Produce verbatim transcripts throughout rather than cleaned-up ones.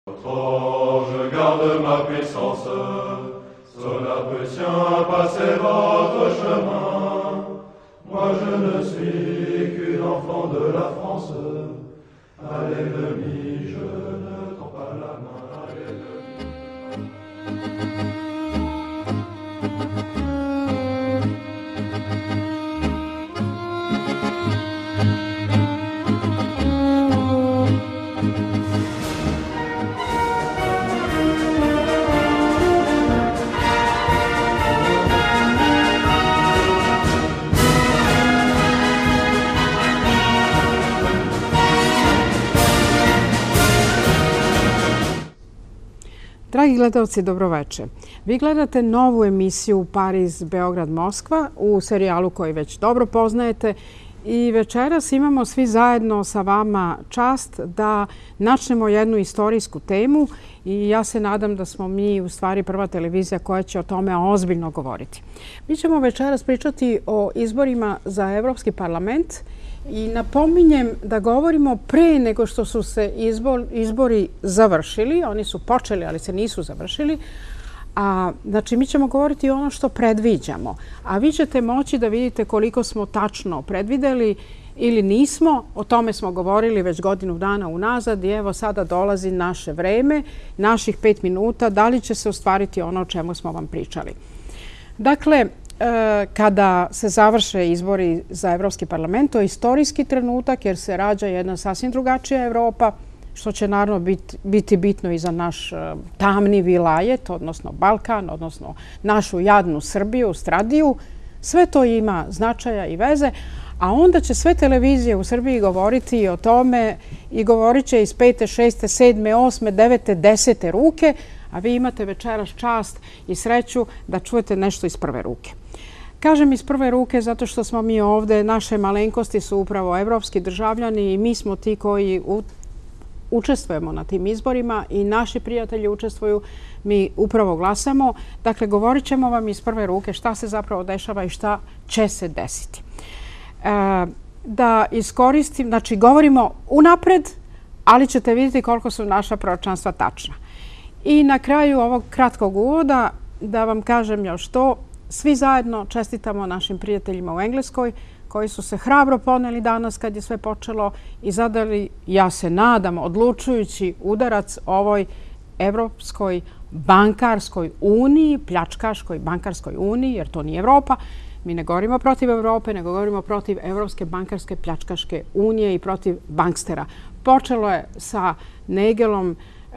Je garde ma puissance, cela peut tient passer votre chemin. Moi je ne suis qu'une enfant de la France. À l'ennemi je ne tends pas la main. À Dragi gledalci, dobroveče. Vi gledate novu emisiju Pariz, Beograd, Moskva u serijalu koji već dobro poznajete i večeras imamo svi zajedno sa vama čast da načnemo jednu istorijsku temu i ja se nadam da smo mi u stvari prva televizija koja će o tome ozbiljno govoriti. Mi ćemo večeras pričati o izborima za Evropski parlament i napominjem da govorimo pre nego što su se izbor, izbori završili. Oni su počeli, ali se nisu završili. A, znači, mi ćemo govoriti ono što predviđamo. A vi ćete moći da vidite koliko smo tačno predvideli ili nismo. O tome smo govorili već godinu dana unazad i evo sada dolazi naše vreme, naših pet minuta. Da li će se ostvariti ono o čemu smo vam pričali? Dakle, kada se završe izbori za Evropski parlament, to je istorijski trenutak jer se rađa jedna sasvim drugačija Evropa, što će naravno biti, biti bitno i za naš tamni vilajet, odnosno Balkan, odnosno našu jadnu Srbiju, Stradiju. Sve to ima značaja i veze, a onda će sve televizije u Srbiji govoriti o tome i govorit će iz pete, šeste, sedme, osme, devete, desete ruke, a vi imate večeras čast i sreću da čujete nešto iz prve ruke. Kažem iz prve ruke zato što smo mi ovde, naše malenkosti su upravo evropski državljani i mi smo ti koji učestvujemo na tim izborima i naši prijatelji učestvuju, mi upravo glasamo. Dakle, govorit ćemo vam iz prve ruke šta se zapravo dešava i šta će se desiti. Da iskoristim, znači govorimo unapred, ali ćete vidjeti koliko su naša proročanstva tačna. I na kraju ovog kratkog uvoda da vam kažem još to, svi zajedno čestitamo našim prijateljima u Engleskoj koji su se hrabro poneli danas kad je sve počelo i zadali, ja se nadam, odlučujući udarac ovoj Evropskoj bankarskoj uniji, pljačkaškoj bankarskoj uniji, jer to nije Evropa. Mi ne govorimo protiv Evrope, nego govorimo protiv Evropske bankarske pljačkaške unije i protiv bankstera. Počelo je sa Nagelom,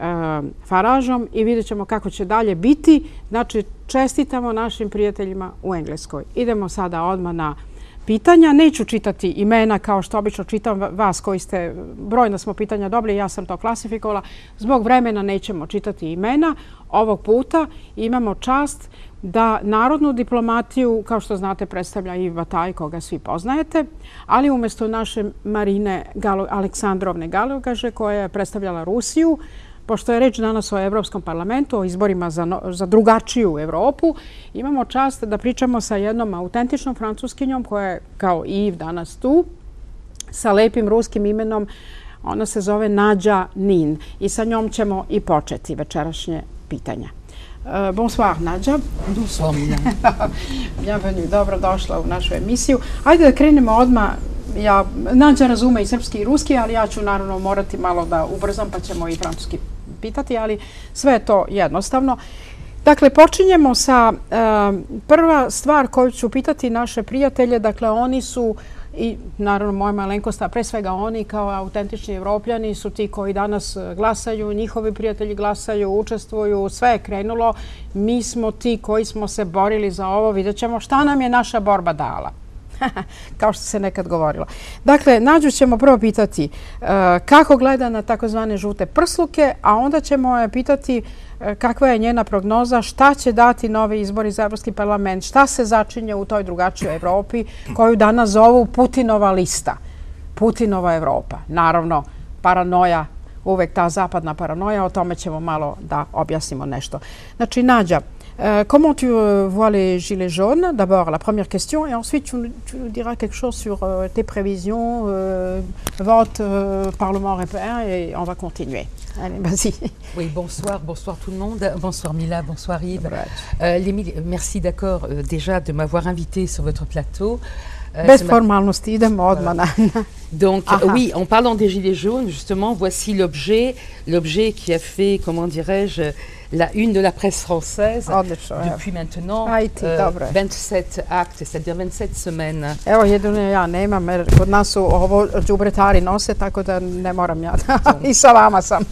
Faražom i vidjet ćemo kako će dalje biti. Znači, čestitamo našim prijateljima u Engleskoj. Idemo sada odmah na pitanja. Neću čitati imena kao što obično čitam vas koji ste, brojna smo pitanja dobili, ja sam to klasifikovala. Zbog vremena nećemo čitati imena. Ovog puta imamo čast da narodnu diplomatiju, kao što znate, predstavlja i Bataj, koga svi poznajete, ali umjesto naše Marine Aleksandrovne Galogaže, koja je predstavljala Rusiju, pošto je reč danas o Evropskom parlamentu, o izborima za, no, za drugačiju Evropu, imamo čast da pričamo sa jednom autentičnom francuskinjom koja je kao Iv danas tu, sa lepim ruskim imenom. Ona se zove Nađa Nin i sa njom ćemo i početi večerašnje pitanja. Uh, bonsoir, Nađa. Bonsoir, Bienvenue, dobro došla u našu emisiju. Ajde da krenemo odmah. Ja, Nađa razume i srpski i ruski, ali ja ću naravno morati malo da ubrzam, pa ćemo i francuski pitati, ali sve je to jednostavno. Dakle, počinjemo sa uh, prva stvar koju ću pitati naše prijatelje. Dakle, oni su, i naravno moja malenkost, pre svega oni kao autentični Evropljani su ti koji danas glasaju, njihovi prijatelji glasaju, učestvuju, sve je krenulo. Mi smo ti koji smo se borili za ovo, vidjet ćemo šta nam je naša borba dala. Kao što se nekad govorilo. Dakle, Nađu ćemo prvo pitati uh, kako gleda na takozvane žute prsluke, a onda ćemo je pitati uh, kakva je njena prognoza, šta će dati novi izbori za Evropski parlament, šta se začinje u toj drugačijoj Evropi koju danas zovu Putinova lista. Putinova Evropa. Naravno, paranoja, uvek ta zapadna paranoja, o tome ćemo malo da objasnimo nešto. Znači, Nađa, Euh, comment tu euh, vois les Gilets jaunes? D'abord, la première question, et ensuite tu, tu nous diras quelque chose sur euh, tes prévisions, euh, vote euh, Parlement européen, et on va continuer. Allez, vas-y. Oui, bonsoir, bonsoir tout le monde. Bonsoir Mila, bonsoir Yves. Euh, les, merci d'accord euh, déjà de m'avoir invité sur votre plateau. Euh, Bez formalnosti, idemo odmah. Donc Aha. oui, en parlant des Gilets jaunes, justement, voici l'objet, l'objet qui a fait, comment dirais-je, la une de la presse française Odlično, depuis evo. maintenant Ajde, euh, dobro. vingt-sept actes, c'est-à-dire vingt-sept semaines. Evo, jedino ja nemam, jer kod nas su ovo đubretari nose, tako da ne moram ja. I sa vama sam.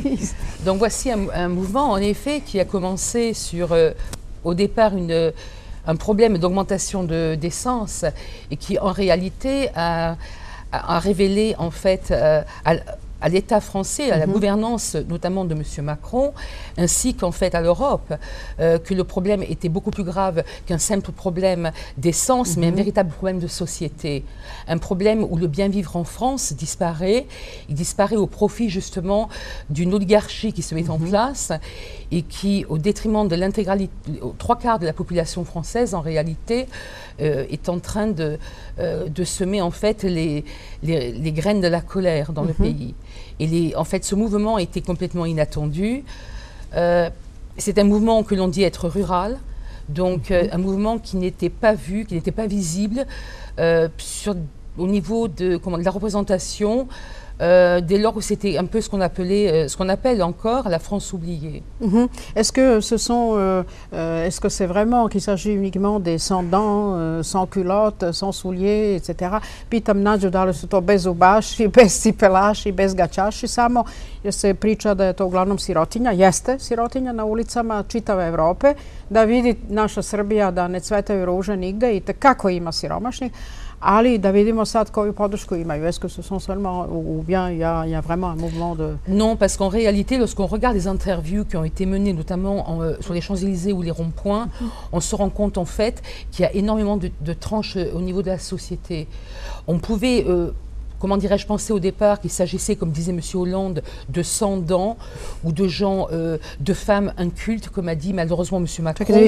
Donc voici un, un mouvement, en effet, qui a commencé sur, euh, au départ, une... un problème d'augmentation de, d'essence et qui en réalité a, a, a révélé en fait euh, à, à l'État français, à la mm-hmm. gouvernance notamment de M. Macron, ainsi qu'en fait à l'Europe, euh, que le problème était beaucoup plus grave qu'un simple problème d'essence, mm-hmm. mais un véritable problème de société. Un problème où le bien vivre en France disparaît, il disparaît au profit justement d'une oligarchie qui se met mm-hmm. en place et qui, au détriment de l'intégralité, aux trois quarts de la population française, en réalité, euh, est en train de, euh, de semer en fait les, les, les graines de la colère dans mm-hmm. le pays. Et les, en fait, ce mouvement était complètement inattendu. Euh, c'est un mouvement que l'on dit être rural, donc mm-hmm. euh, un mouvement qui n'était pas vu, qui n'était pas visible euh, sur, au niveau de, comment, de la représentation. Euh, dès lors où c'était un peu ce qu'on appelait, euh, ce qu'on appelle encore la France oubliée. Mm-hmm. Est-ce que ce sont, euh, euh, est-ce que c'est vraiment qu'il s'agit uniquement des sans dents, euh, sans culottes, sans souliers, et cetera. Pitam nađu da li su to bez zubaši, bez cipelaši, bez gaćaši samo, jer se priča da je to uglavnom sirotinja. Jeste sirotinja na ulicama čitave Evrope, da vidi naša Srbija da ne cvetaju ruže nigde i tekako ima siromašnih. Ali da vidimo sad koju podršku imaju. Est-ce que ce sont seulement, ou bien il y a, il y a vraiment un mouvement de... Non, parce qu'en réalité, lorsqu'on regarde les interviews qui ont été menées, notamment en, euh, sur les Champs-Élysées ou les ronds-points, mm-hmm. on se rend compte en fait qu'il y a énormément de, de tranches euh, au niveau de la société. On pouvait... Euh, Comment dirais-je, penser au départ qu'il s'agissait, comme disait M. Hollande, de sans dents ou de gens, euh, de femmes incultes, comme a dit malheureusement M. Macron. Tu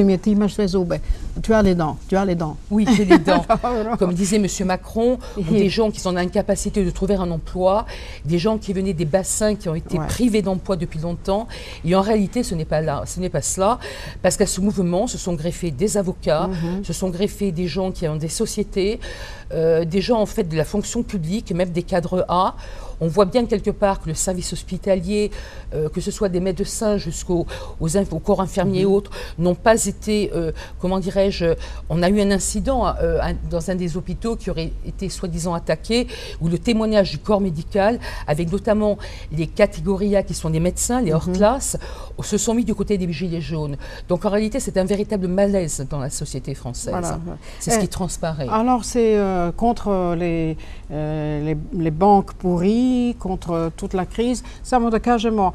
as les dents, tu as les dents. Oui, j'ai les dents. Comme disait M. Macron, ou des gens qui sont dans l'incapacité de trouver un emploi, des gens qui venaient des bassins qui ont été ouais. privés d'emploi depuis longtemps. Et en réalité, ce n'est pas là, ce n'est pas cela, parce qu'à ce mouvement, se sont greffés des avocats, mm-hmm. se sont greffés des gens qui ont des sociétés, euh, des gens en fait de la fonction publique, même des cadres A. On voit bien quelque part que le service hospitalier, euh, que ce soit des médecins jusqu'aux aux, au corps infirmiers mmh. et autres, n'ont pas été, euh, comment dirais-je, on a eu un incident euh, un, dans un des hôpitaux qui aurait été soi-disant attaqué, où le témoignage du corps médical, avec notamment les catégories A qui sont des médecins, les hors-classes, mmh. se sont mis du côté des Gilets jaunes. Donc en réalité, c'est un véritable malaise dans la société française. Voilà. C'est ce qui transparaît. Alors c'est euh, contre les, euh, les, les banques pourries, contre toute la crise. Samo da kažemo,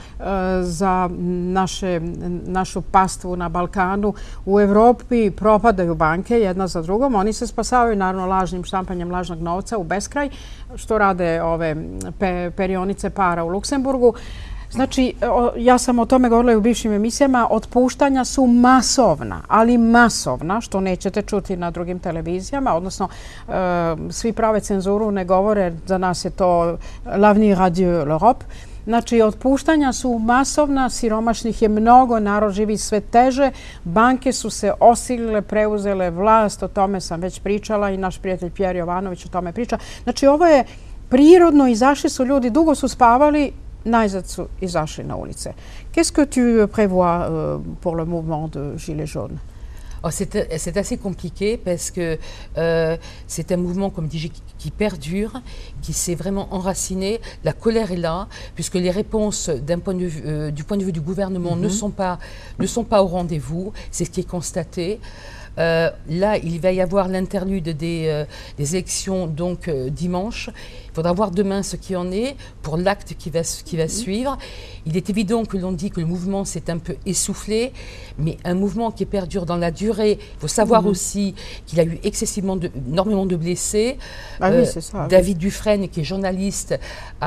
za naše, našu pastvu na Balkanu, u Evropi propadaju banke jedna za drugom. Oni se spasavaju naravno lažnim štampanjem lažnog novca u beskraj, što rade ove pe, perionice para u Luksemburgu. Znači, ja sam o tome govorila i u bivšim emisijama, otpuštanja su masovna, ali masovna, što nećete čuti na drugim televizijama, odnosno e, svi prave cenzuru, ne govore, za nas je to l'avenir adieu l'Europe. Znači, otpuštanja su masovna, siromašnih je mnogo, narod živi sve teže, banke su se osilile, preuzele vlast, o tome sam već pričala i naš prijatelj Pjer Jovanović o tome priča. Znači, ovo je prirodno, izašli su ljudi, dugo su spavali, najzad su izašli na ulice. Qu'est-ce que tu prévois euh, pour le mouvement de Gilets jaunes? Oh, c'est assez compliqué parce que euh, c'est un mouvement, comme dit, qui perdure, qui s'est vraiment enraciné. La colère est là, puisque les réponses point de vue, euh, du point de vue du gouvernement mm-hmm. ne sont pas, ne sont pas au rendez-vous. C'est ce qui est constaté. Euh, là, il va y avoir l'interlude des, euh, des élections donc euh, dimanche. faudra voir demain ce qui en est pour l'acte qui va, qui va suivre. Il est évident que l'on dit que le mouvement s'est un peu essoufflé, mais un mouvement qui perdure dans la durée. Il faut savoir mmh. aussi qu'il a eu excessivement de, énormément de blessés. Ah oui, euh, c'est ça. David oui. Dufresne, qui est journaliste,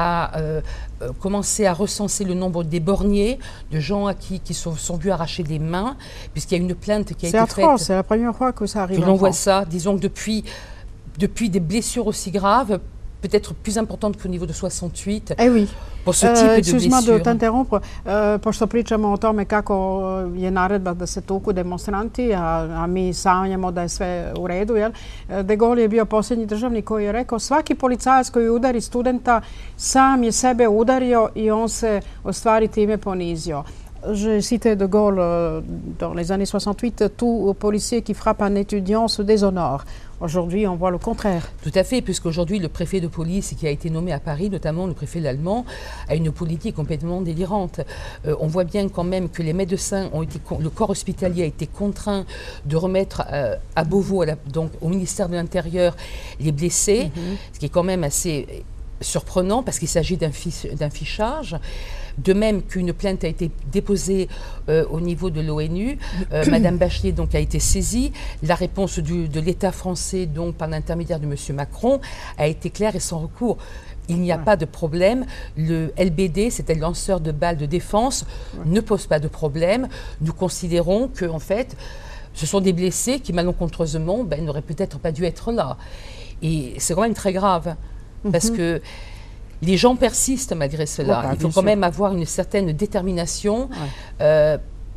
a euh, euh, commencé à recenser le nombre des borniers, de gens à qui, qui sont, sont vus arracher des mains, puisqu'il y a une plainte qui a été atroce, faite. C'est la première fois que ça arrive. Que l'on voit ça. Disons que depuis, depuis des blessures aussi graves, peut-être plus importante qu'au niveau de soixante-huit, e oui. po ce tipe e, de blessure. da t'interrompre, e, pošto pričamo o tome kako je naredba da se tuku demonstranti, a, a mi sanjamo da je sve u redu, jel? De Gaulle je bio posljednji državnik koji je rekao svaki policajac koji udari studenta sam je sebe udario i on se u stvari time ponizio. Je citais de Gaulle euh, dans les années soixante-huit, tout policier qui frappe un étudiant se déshonore. Aujourd'hui, on voit le contraire. Tout à fait, puisqu'aujourd'hui, le préfet de police qui a été nommé à Paris, notamment le préfet allemand, a une politique complètement délirante. Euh, on voit bien quand même que les médecins ont été, le corps hospitalier a été contraint de remettre euh, à Beauvau, à la, donc au ministère de l'Intérieur, les blessés, mm-hmm. ce qui est quand même assez surprenant parce qu'il s'agit d'un, fiche, d'un fichage. De même qu'une plainte a été déposée euh, au niveau de l'ONU, euh, Madame Bachelet donc a été saisie. La réponse du, de l'État français, donc par l'intermédiaire de Monsieur Macron, a été claire et sans recours. Il n'y a ouais. pas de problème. Le L B D, c'était le lanceur de balles de défense, ouais. ne pose pas de problème. Nous considérons que, en fait, ce sont des blessés qui, malencontreusement, ben, n'auraient peut-être pas dû être là. Et c'est quand même très grave, mm-hmm. parce que les gens persistent malgré cela. Ouais, bah, il faut quand sûr. même avoir une certaine détermination ouais. euh,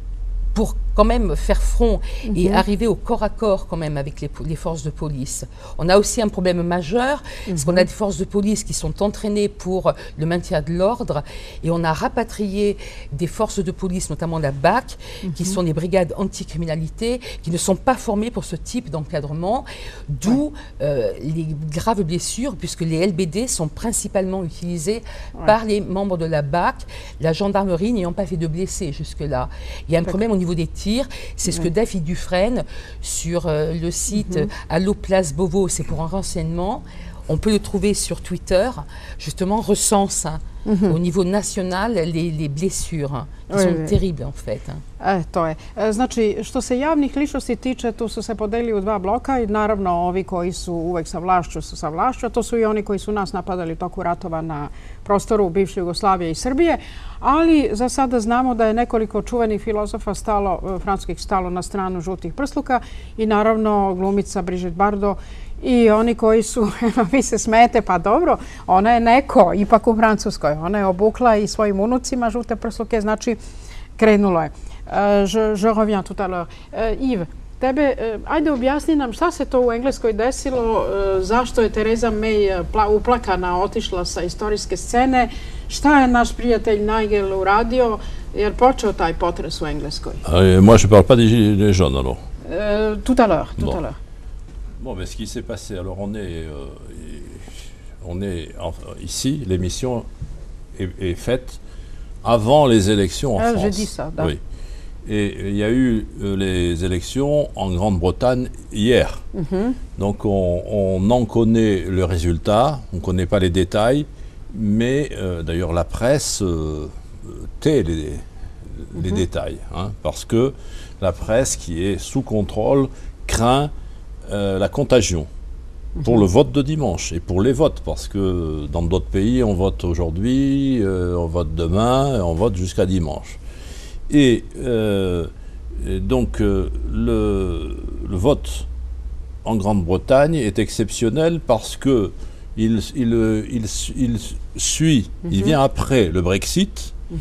pour quand même faire front mm-hmm. et arriver au corps à corps quand même avec les, les forces de police. On a aussi un problème majeur, mm-hmm. parce qu'on a des forces de police qui sont entraînées pour le maintien de l'ordre et on a rapatrié des forces de police, notamment la B A C, mm-hmm. qui sont des brigades anticriminalité, qui ne sont pas formées pour ce type d'encadrement, d'où ouais. euh, les graves blessures, puisque les L B D sont principalement utilisés ouais. par les membres de la B A C, la gendarmerie n'ayant pas fait de blessés jusque-là. Il y a un problème au niveau des tirs, c'est ce que David Dufresne, sur euh, le site mm-hmm. Allo Place Beauvau, c'est pour un renseignement, on peut le trouver sur Twitter, justement recense hein, mm-hmm. au niveau national les, les blessures, hein, qui oui, sont oui. terribles en fait. Hein. E, to je. E, znači, što se javnih ličnosti tiče, tu su se podelili u dva bloka i naravno ovi koji su uvek sa vlašću su sa vlašću, a to su i oni koji su nas napadali u toku ratova na prostoru bivše Jugoslavije i Srbije, ali za sada znamo da je nekoliko čuvenih filozofa stalo, francuskih stalo na stranu žutih prsluka i naravno glumica Brigitte Bardot i oni koji su, vi se smete, pa dobro, ona je neko, ipak u Francuskoj, ona je obukla i svojim unucima žute prsluke, znači krenulo je. Uh, je, je reviens tout à l'heure. Uh, Yves, tebe, uh, ajde objasni nam šta se to u Engleskoj desilo, uh, zašto je Theresa May pla, uplakana otišla sa istorijske scene, šta je naš prijatelj Nigel uradio, jer počeo taj potres u Engleskoj? Uh, moi, je parle pas des gilets jaunes, alors. Uh, tout à l'heure, tout bon. à l'heure. Bon, mais ce qui s'est passé, alors on est, euh, on est en, ici, l'émission est, est faite avant les élections en ah, France. Je dis ça. Oui. Et il y a eu euh, les élections en Grande-Bretagne hier. Mm-hmm. Donc on, on en connaît le résultat, on ne connaît pas les détails, mais euh, d'ailleurs la presse euh, tait les, les mm-hmm. détails, hein, parce que la presse qui est sous contrôle craint Euh, la contagion pour mmh. le vote de dimanche et pour les votes, parce que dans d'autres pays on vote aujourd'hui, euh, on vote demain, on vote jusqu'à dimanche. Et, euh, et donc euh, le, le vote en Grande-Bretagne est exceptionnel parce que il, il, il, il suit, mmh. il vient après le Brexit mmh.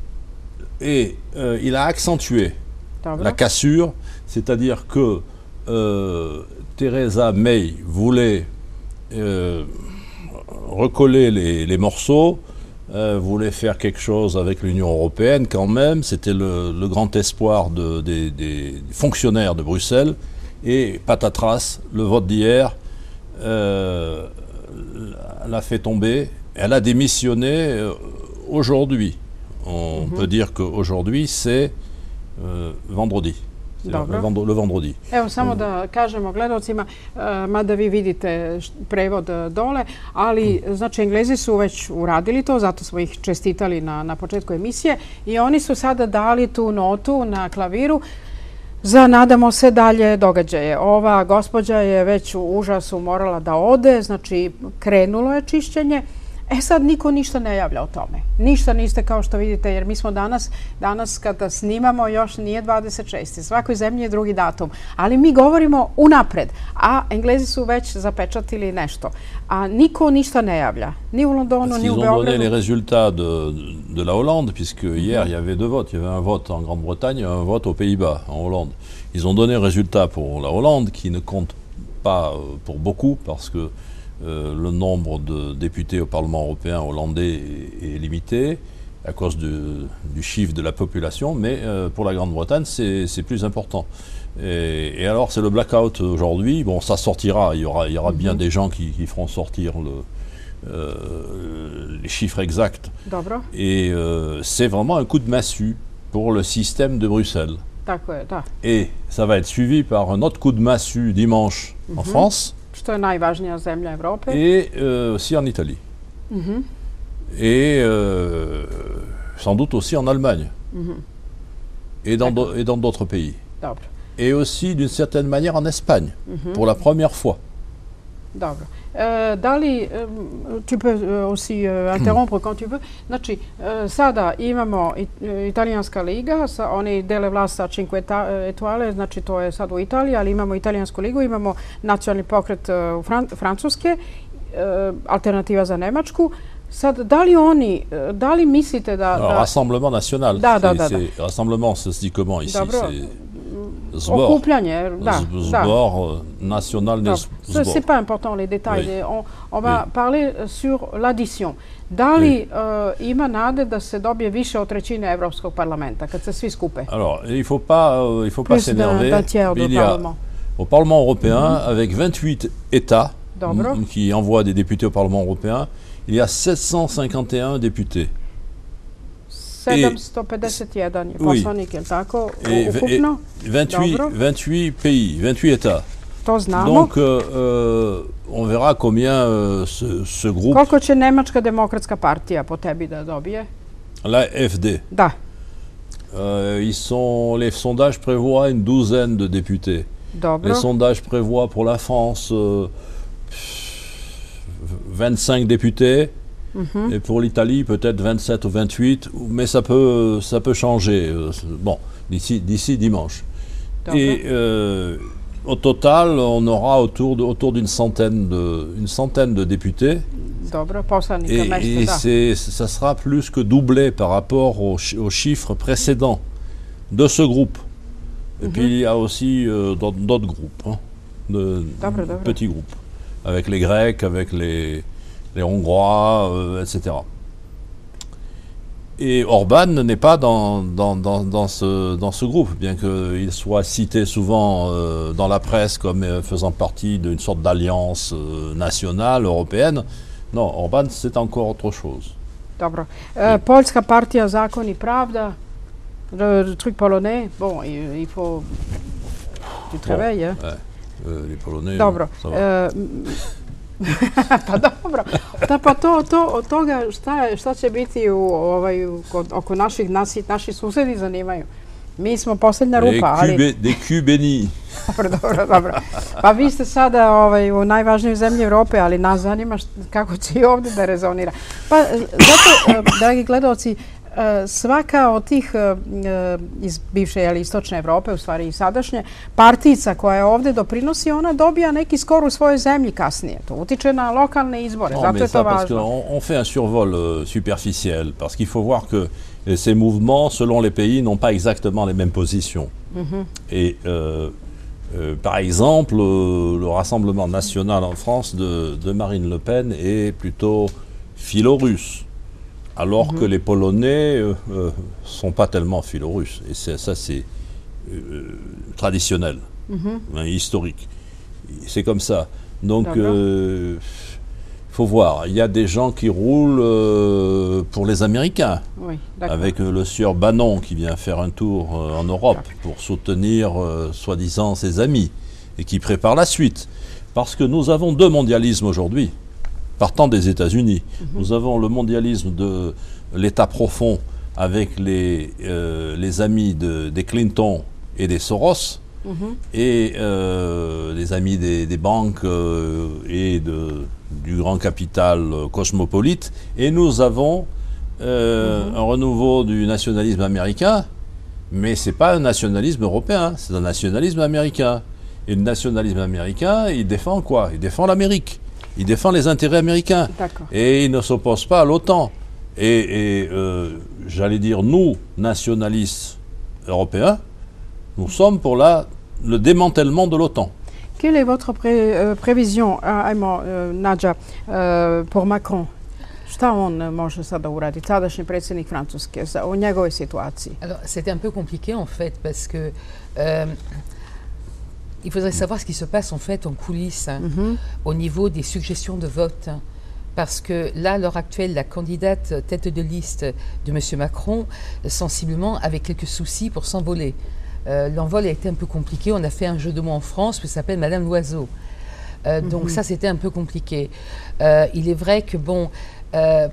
et euh, il a accentué la cassure, c'est-à-dire que Euh, Theresa May voulait euh, recoller les, les morceaux, euh, voulait faire quelque chose avec l'Union européenne quand même, c'était le, le grand espoir de, des, des fonctionnaires de Bruxelles, et patatras, le vote d'hier euh, l'a fait tomber, elle a démissionné euh, aujourd'hui. On mm-hmm. peut dire qu'aujourd'hui c'est euh, vendredi. le, le vendredi. Evo, samo da kažemo gledalcima, mada vi vidite prevod dole, ali znači Englezi su već uradili to, zato smo ih čestitali na, na početku emisije i oni su sada dali tu notu na klaviru za, nadamo se, dalje događaje. Ova gospođa je već u užasu morala da ode, znači krenulo je čišćenje. E sad niko ništa ne javlja o tome. Ništa niste, kao što vidite, jer mi smo danas, danas kada snimamo, još nije dvadeset šesti. Svakoj zemlji je drugi datum. Ali mi govorimo unapred, a Englezi su već zapečatili nešto. A niko ništa ne javlja. Ni u Londonu, ni u Beogradu. Ils ont donné les résultats de, de la Hollande, puisque hier, il y avait deux votes. Il y avait un vote en Grande-Bretagne et un vote aux Pays-Bas, en Hollande. Ils ont donné le résultat pour la Hollande, qui ne compte pas pour beaucoup, parce que Euh, le nombre de députés au Parlement européen hollandais est, est limité à cause de, du chiffre de la population, mais euh, pour la Grande-Bretagne, c'est plus important. Et, et alors, c'est le blackout aujourd'hui. Bon, ça sortira. Il y aura, il y aura mm-hmm. bien des gens qui, qui feront sortir le, euh, les chiffres exacts. Dobro. Et euh, c'est vraiment un coup de massue pour le système de Bruxelles. Tako je, da. Et ça va être suivi par un autre coup de massue dimanche mm-hmm. en France. Što je najvažnija zemlja Evrope. Et euh, aussi en Italie. Mm-hmm. Et euh, sans doute aussi en Allemagne. Mm-hmm. Et dans do, et dans d'autres pays. Dobro. Et aussi d'une certaine manière en Espagne, mm-hmm. pour la première fois. Dobro. E, da li, tu peux aussi interrompre quand tu veux, znači sada imamo italijanska liga, sa, oni dele vlast sa Cinque Etoile, znači to je sad u Italiji, ali imamo italijansku ligu, imamo nacionalni pokret u Fran Francuske, alternativa za Nemačku. Sad, da li oni, da li mislite da... Alors, da... Rassemblement national. Da, da, da, da. Rassemblement, ça se dit comment ici? Dobro. Zbor. Okupljanje, da. Zbor national, ne zbor. C'est pas important les détails. Oui. On, on va oui. parler sur l'addition. Da li oui. uh, ima nade da se dobije više od trećine Evropskog parlamenta kad se svi skupe? Alors, il faut pas, uh, il faut pas s'énerver. Il y a au Parlement européen, mm-hmm. avec vingt-huit États qui envoient des députés au Parlement européen, il y a sept cent cinquante et un députés. sedamsto pedeset jedan je poslanik, je li tako, ukupno? vingt-huit, vingt-huit pays, vingt-huit États. To znamo. Donc, euh, on verra combien euh, ce, ce groupe... Koliko će Nemačka demokratska partija po tebi da dobije? La F D. Da. Euh, ils sont, les sondages prévoient une douzaine de députés. Dobro. Les sondages prévoient pour la France euh, vingt-cinq députés. Mm-hmm. Et pour l'Italie, peut-être vingt-sept ou vingt-huit, mais ça peut, ça peut changer. Bon, d'ici d'ici dimanche. D'accord. Et euh, au total, on aura autour de, autour d'une centaine de une centaine de députés. Dobro, et et c'est, ça sera plus que doublé par rapport aux, aux chiffres précédents de ce groupe. Et mm-hmm. puis il y a aussi euh, d'autres groupes, hein, de dobro, dobro. petits groupes, avec les Grecs, avec les les Hongrois, euh, et cetera. Et Orban n'est pas dans, dans, dans, dans, ce, dans ce groupe, bien qu'il soit cité souvent euh, dans la presse comme euh, faisant partie d'une sorte d'alliance euh, nationale, européenne. Non, Orban, c'est encore autre chose. Dobro. E, Poljska partija Zakon i pravda, le truc polonais, bon, il, il faut du travail. Bon, hein. Ouais. Euh, les Polonais, Dobro. ça va. E, pa dobro, da, pa to, to, od toga šta, šta će biti u, ovaj, kod, oko naših, nasi, naši susedi zanimaju. Mi smo posljednja rupa, ali... Des culs bénis. Dobro, dobro, dobro. Pa vi ste sada ovaj, u najvažnijoj zemlji Evrope, ali nas zanima št, kako će i ovdje da rezonira. Pa zato, dragi gledalci, svaka od tih iz bivše ili istočne Evrope, u stvari i sadašnje, partijica koja je ovdje doprinosi, ona dobija neki skor u svojoj zemlji kasnije. To utiče na lokalne izbore, non, zato je to ça, važno. On, on fait un survol euh, superficiel, parce qu'il faut voir que ces mouvements, selon les pays, n'ont pas exactement les mêmes positions. Mm-hmm. Et euh, euh, par exemple, euh, le Rassemblement national en France de, de Marine Le Pen est plutôt philo-russe. Alors mmh. que les Polonais ne euh, euh, sont pas tellement philo-russes. Et ça, c'est euh, traditionnel, mmh. hein, historique. C'est comme ça. Donc, il euh, faut voir. Il y a des gens qui roulent euh, pour les Américains, Oui, avec euh, le sieur Bannon qui vient faire un tour euh, en Europe pour soutenir, euh, soi-disant, ses amis, et qui prépare la suite. Parce que nous avons deux mondialismes aujourd'hui, partant des États-Unis. Mm-hmm. Nous avons le mondialisme de l'État profond avec les, euh, les amis de, des Clinton et des Soros, mm-hmm. et euh, les amis des, des banques euh, et de, du grand capital euh, cosmopolite. Et nous avons euh, mm-hmm. un renouveau du nationalisme américain, mais ce n'est pas un nationalisme européen, c'est un nationalisme américain. Et le nationalisme américain, il défend quoi? Il défend l'Amérique. Il défend les intérêts américains. Et il ne s'oppose pas à l'OTAN. Et, et euh, j'allais dire, nous, nationalistes européens, nous sommes pour la, le démantèlement de l'OTAN. Quelle est votre pré, euh, prévision, ajmo, euh, Nadja, euh, pour Macron? Šta on može sada uraditi, sadašnji predsjednik Francuske, u njegovoj situaciji? Alors, c'était un peu compliqué en fait, parce que euh, il faudrait savoir ce qui se passe en fait en coulisses, hein, mm-hmm. au niveau des suggestions de vote. Parce que là, à l'heure actuelle, la candidate tête de liste de M. Macron, sensiblement, avait quelques soucis pour s'envoler. Euh, L'envol a été un peu compliqué. On a fait un jeu de mots en France qui s'appelle Madame Loiseau. Euh, mm-hmm. Donc ça, c'était un peu compliqué. Euh, il est vrai que, bon, euh,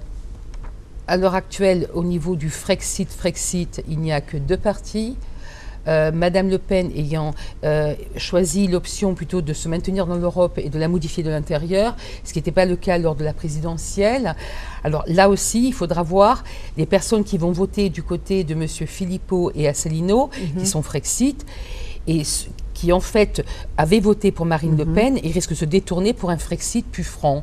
à l'heure actuelle, au niveau du Frexit, Frexit, il n'y a que deux partis. Euh, Madame Le Pen ayant euh, choisi l'option plutôt de se maintenir dans l'Europe et de la modifier de l'intérieur, ce qui n'était pas le cas lors de la présidentielle. Alors là aussi, il faudra voir les personnes qui vont voter du côté de M. Philippot et Asselineau, mm-hmm. qui sont Frexit, et qui en fait avaient voté pour Marine mm-hmm. Le Pen et risquent de se détourner pour un Frexit plus franc.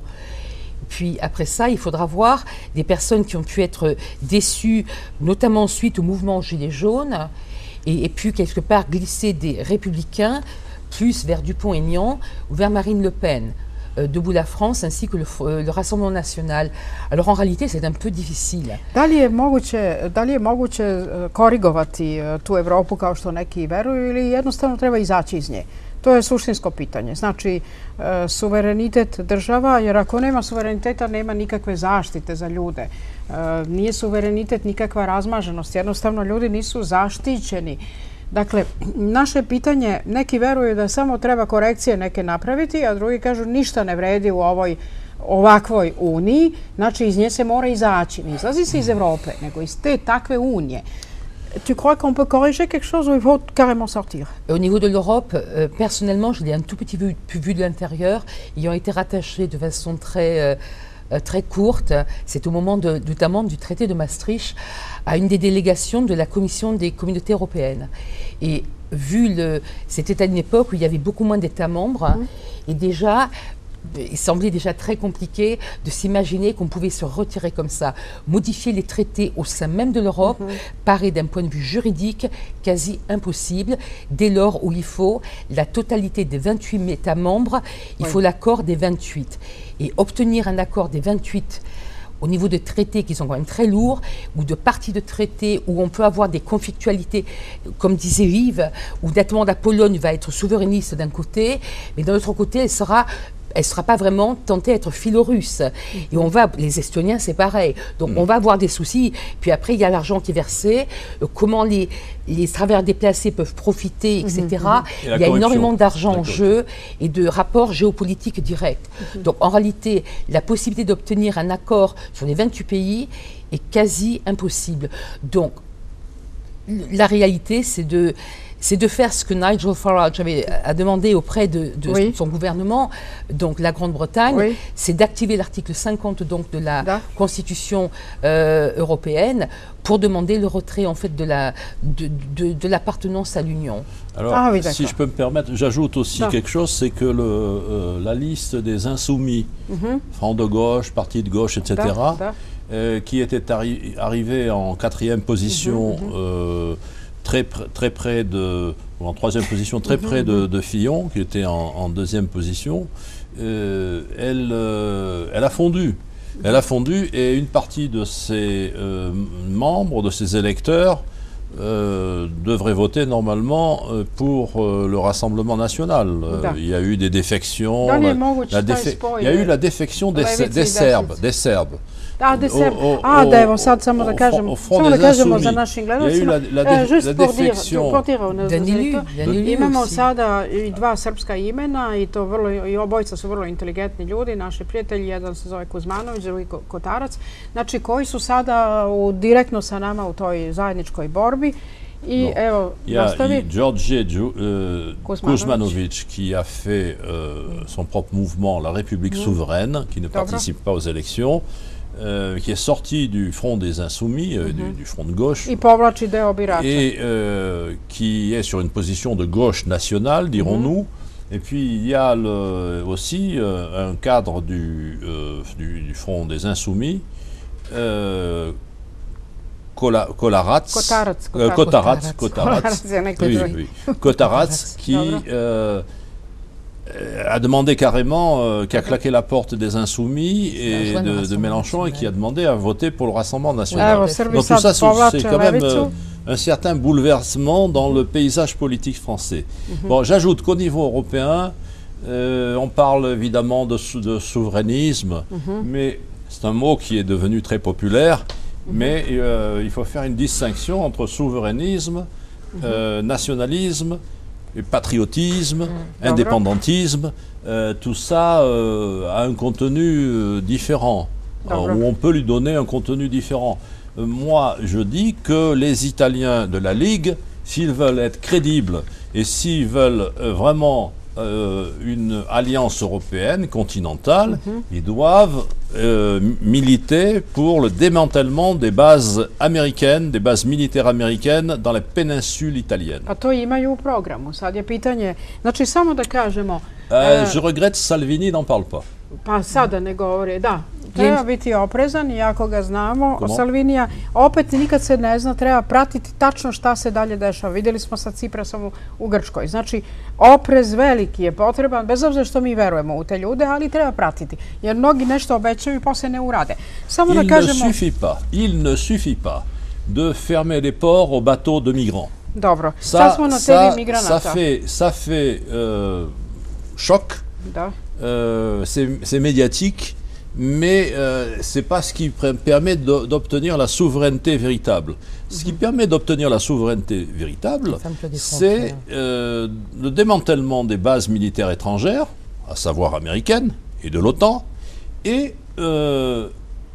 Puis après ça, il faudra voir des personnes qui ont pu être déçues, notamment suite au mouvement Gilets jaunes, et, et puis quelque part glisser des républicains plus vers Dupont-Aignan ou vers Marine Le Pen, euh, Debout la France, ainsi que le, euh, le Rassemblement national. Alors en réalité, c'est un peu difficile. Da li je moguće, da li je moguće korigovati tu Evropu kao što neki veruju ili jednostavno treba izaći iz nje? To je suštinsko pitanje. Znači, e, suverenitet država, jer ako nema suvereniteta, nema nikakve zaštite za ljude. E, nije suverenitet nikakva razmaženost. Jednostavno, ljudi nisu zaštićeni. Dakle, naše pitanje, neki veruju da samo treba korekcije neke napraviti, a drugi kažu ništa ne vredi u ovoj ovakvoj uniji. Znači, iz nje se mora izaći. Ne izlazi se iz Evrope, nego iz te takve unije. Tu crois qu'on peut corriger quelque chose ou il faut carrément sortir? Au niveau de l'Europe, euh, personnellement, je l'ai un tout petit peu vu, vu de l'intérieur, ayant été rattaché de façon très, euh, très courte, c'est au moment de, notamment du traité de Maastricht, à une des délégations de la Commission des communautés européennes. Et vu le... C'était à une époque où il y avait beaucoup moins d'États membres, mmh. et déjà... Il semblait déjà très compliqué de s'imaginer qu'on pouvait se retirer comme ça. Modifier les traités au sein même de l'Europe mm-hmm. paraît d'un point de vue juridique quasi impossible, dès lors où il faut la totalité des vingt-huit États membres, il oui. faut l'accord des vingt-huit. Et obtenir un accord des vingt-huit au niveau de traités qui sont quand même très lourds, ou de parties de traités où on peut avoir des conflictualités, comme disait Yves, où nettement la Pologne va être souverainiste d'un côté, mais d'un autre côté, elle sera... elle ne sera pas vraiment tentée d'être philo-russe. Mm-hmm. Et on va, les Estoniens, c'est pareil. Donc mm. on va avoir des soucis. Puis après, il y a l'argent qui est versé, euh, comment les, les travailleurs déplacés peuvent profiter, et cetera. Mm-hmm. Et il y a énormément d'argent en jeu et de rapports géopolitiques directs. Mm-hmm. Donc en réalité, la possibilité d'obtenir un accord sur les vingt-huit pays est quasi impossible. Donc la réalité, c'est de... c'est de faire ce que Nigel Farage avait, a demandé auprès de, de oui. son gouvernement, donc la Grande-Bretagne, oui. c'est d'activer l'article cinquante donc, de la da. Constitution euh, européenne pour demander le retrait en fait, de, la, de, de, de l'appartenance à l'Union. Alors, ah, oui, si je peux me permettre, j'ajoute aussi da. quelque chose, c'est que le, euh, la liste des insoumis, mm-hmm. Front de gauche, Parti de gauche, et cetera, da. Da. Euh, qui était arri arrivé en quatrième position, mm-hmm. euh, Très, très près de, ou en troisième position, très près de, de Fillon, qui était en, en deuxième position, euh, elle, euh, elle a fondu. Elle a fondu et une partie de ses euh, membres, de ses électeurs, euh, devrait voter normalement euh, pour euh, le Rassemblement national. Euh, il y a eu des défections. Da li je la- moguće la taj défe- spoj? Il y a eu la défection des, Levice i des Serbes. desnice? Des Serbes. A, de Au- Serb. au- A, au- da evo sad samo au da front- kažemo, au front samo da des kažemo za Insoumis. našim Il y a eu gledalcima, la- la e, dé- juste la pour dire, défection. pour dire, ne znam, Danilju, to- Danilju imamo aussi. sada i dva srpska imena i to vrlo, i obojica su vrlo inteligentni ljudi, naši prijatelji, jedan se zove Kuzmanović, drugi Ko- Kotarac, znači koji su sada u, direktno sa nama u toj zajedničkoj borbi. I Bon. evo, Il y a nastavi. il- Georgi Dju- euh, Kuzmanović. Kuzmanović qui a fait euh, son propre mouvement, la République souveraine, qui ne Dobro. participe pas aux élections, euh, qui est sorti du Front des Insoumis, euh, du, du Front de gauche, I povlači deo birača. et euh, qui est sur une position de gauche nationale, dirons-nous. Et puis il y a le- aussi euh, un cadre du, euh, du, du Front des Insoumis, euh, Kola- Kolarac, Kotarac, euh, Kotarac. Kotarac, Kotarac Kotarac, je neko oui, drugi. oui. Kotarac qui Dobro. euh, a demandé carrément, euh, qui a claqué la porte des Insoumis et rejoindre le de, de Rassemblement Mélenchon et qui a national. demandé à voter pour le Rassemblement national. Evo, Srbi Donc tout sad ça, c'est povlače c'est quand même levicu. euh, un certain bouleversement dans le paysage politique français. Bon, j'ajoute qu'au niveau européen, euh, on parle évidemment de, sou- de souverainisme, mais c'est un mot qui est devenu très populaire. Mais euh, il faut faire une distinction entre souverainisme, euh, nationalisme, et patriotisme, indépendantisme. Euh, tout ça euh, a un contenu euh, différent, euh, Dobro. où on peut lui donner un contenu différent. Euh, moi, je dis que les Italiens de la Ligue, s'ils veulent être crédibles et s'ils veulent euh, vraiment euh, une alliance européenne continentale, ils doivent euh, militer pour le démantèlement des bases américaines, des bases militaires américaines dans la péninsule italienne. Pa to imaju u programu. Sad je pitanje, znači samo da kažemo, Euh, e, je regrette, Salvini n'en parle pas. pa sada ne govori, da, treba biti oprezan i ako ga znamo, Comment? Salvinija, opet nikad se ne zna, treba pratiti tačno šta se dalje dešava. Vidjeli smo sa Ciprasom u, u Grčkoj. Znači, oprez veliki je potreban, bez obzira što mi verujemo u te ljude, ali treba pratiti. Jer mnogi nešto obećaju i posle ne urade. Samo Il da ne kažemo, suffit pas, il ne suffit pas de fermer les ports aux bateaux de migrants. dobro, sad Ça, smo na ça, temi ça migranata. fait, ça fait euh, choc, Da. euh, c'est c'est médiatique, mais euh, c'est pas ce qui pr- permet de- d'obtenir la souveraineté véritable. Ce qui permet d'obtenir la souveraineté véritable, Ça me fait des c'est frontières. euh, le démantèlement des bases militaires étrangères, à savoir américaines et de l'OTAN, et euh,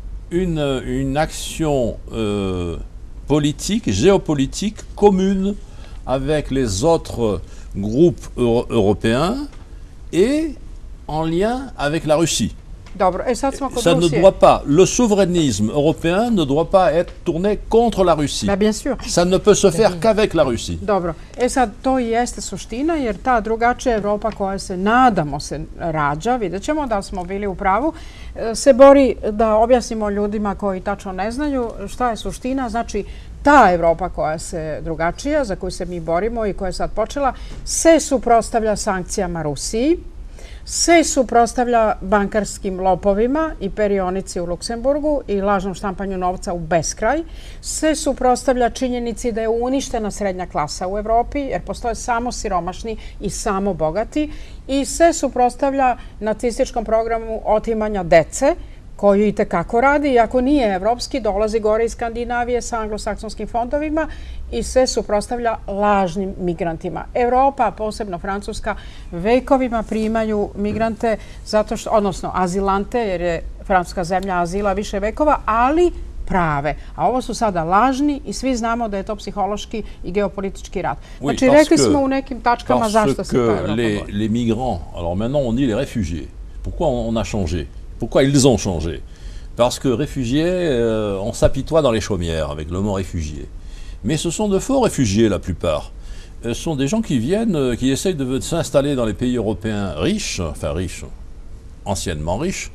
une, une action euh, politique, géopolitique commune avec les autres groupes euro- européens et en lien avec la Russie. Dobro, e sad smo kod Ça ne Rusije. doit pas, le souverainisme européen ne doit pas être tourné contre la Russie. Da, bien sûr. Ça ne peut se faire qu'avec la Russie. Dobro, e sad to i jeste suština jer ta drugačija Evropa koja se nadamo se rađa, vidjet ćemo da smo bili u pravu, e, se bori da objasnimo ljudima koji tačno ne znaju šta je suština. Znači ta Evropa koja se drugačija, za koju se mi borimo i koja je sad počela, se suprotstavlja sankcijama Rusiji, se suprotstavlja bankarskim lopovima i perionici u Luksemburgu i lažnom štampanju novca u beskraj, se suprotstavlja činjenici da je uništena srednja klasa u Evropi, jer postoje samo siromašni i samo bogati, i se suprotstavlja nacističkom programu otimanja dece, koji i tekako radi, iako nije evropski, dolazi gore iz Skandinavije sa anglosaksonskim fondovima i se suprotstavlja lažnim migrantima. Evropa, posebno Francuska, vekovima primaju migrante, zato što, odnosno azilante, jer je francuska zemlja azila više vekova, ali prave. A ovo su sada lažni i svi znamo da je to psihološki i geopolitički rat. Znači, parce rekli que- smo u nekim tačkama Parce zašto se ta que Evropa les, bori. les migrants, alors maintenant on dit les réfugiés. Pourquoi on on a changé? Pourquoi ils ont changé? Parce que réfugiés, euh, on s'apitoie dans les chaumières avec le mot réfugié. Mais ce sont de faux réfugiés la plupart. Ce sont des gens qui viennent, euh, qui essayent de, de s'installer dans les pays européens riches, enfin riches, anciennement riches,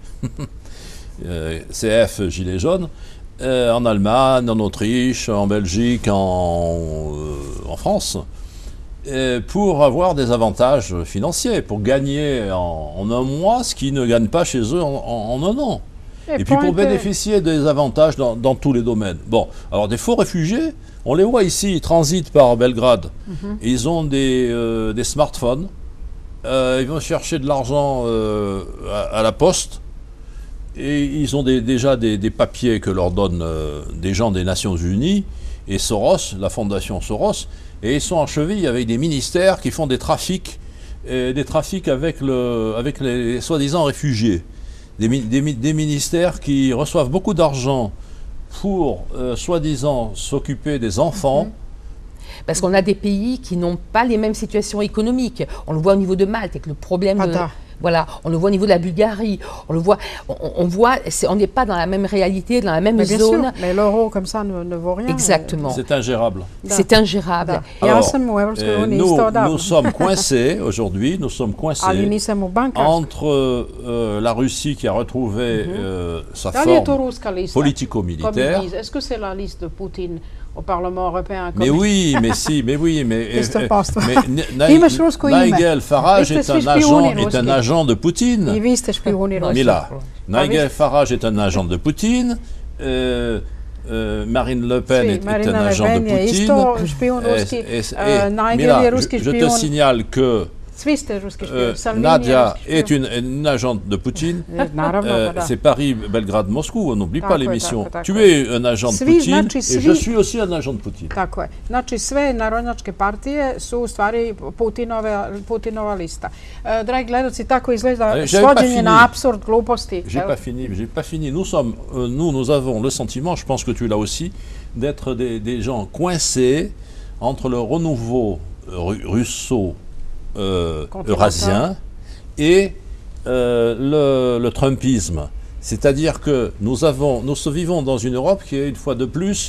euh, C F, Gilets jaunes, euh, en Allemagne, en Autriche, en Belgique, en, euh, en France, euh, pour avoir des avantages financiers, pour gagner en, en un mois ce qu'ils ne gagnent pas chez eux en, en- en un an. Et Et puis pour pointe- bénéficier des avantages dans, dans tous les domaines. Bon, alors des faux réfugiés, On les voit ici, ils transitent par Belgrade. Mm-hmm. Ils ont des, euh, des smartphones. Euh, ils vont chercher de l'argent euh, à, à la poste. Et ils ont des, déjà des, des papiers que leur donnent euh, des gens des Nations Unies et Soros, la fondation Soros. Et ils sont en cheville avec des ministères qui font des trafics, euh, des trafics avec, le, avec les soi-disant réfugiés. Des, des, des ministères qui reçoivent beaucoup d'argent pour, euh, soi-disant, s'occuper des enfants. Mm-hmm. Parce qu'on a des pays qui n'ont pas les mêmes situations économiques. On le voit au niveau de Malte, avec le problème de... Voilà, on le voit au niveau de la Bulgarie, on le voit, on, on voit, on n'est pas dans la même réalité, dans la même mais bien zone. Sûr, mais l'euro comme ça ne, ne vaut rien. Exactement. C'est ingérable. C'est ingérable. Alors, euh, nous, nous sommes coincés aujourd'hui, nous sommes coincés entre euh, la Russie qui a retrouvé mm-hmm. euh, sa forme politico-militaire. Est-ce que c'est la liste de Poutine au Parlement européen? Mais oui, mais si, mais oui, mais... mais Nigel Farage est un agent, est un agent de Poutine. Mila, Nigel Farage est un agent de Poutine. Euh, euh, Marine Le Pen est, est un agent de Poutine. Et, et, et, Mila, je, je te signale que Euh, Nadia est une, une agente de Poutine. Euh, c'est Paris, Belgrade, Moscou. On n'oublie pas l'émission. Tu es un agent de Poutine et je suis aussi un agent de Poutine. Tako je. Znači, sve narodnjačke partije su u stvari Putinove, Putinova lista. E, dragi gledalci, tako izgleda svođenje na apsurd gluposti. J'ai pas fini. J'ai pas fini. Nous sommes, euh, nous, nous avons le sentiment, je pense que tu l'as aussi, d'être des, des gens coincés entre le renouveau russo Euh, eurasien et euh, le, le trumpisme. C'est-à-dire que nous, avons, nous vivons dans une Europe qui est une fois de plus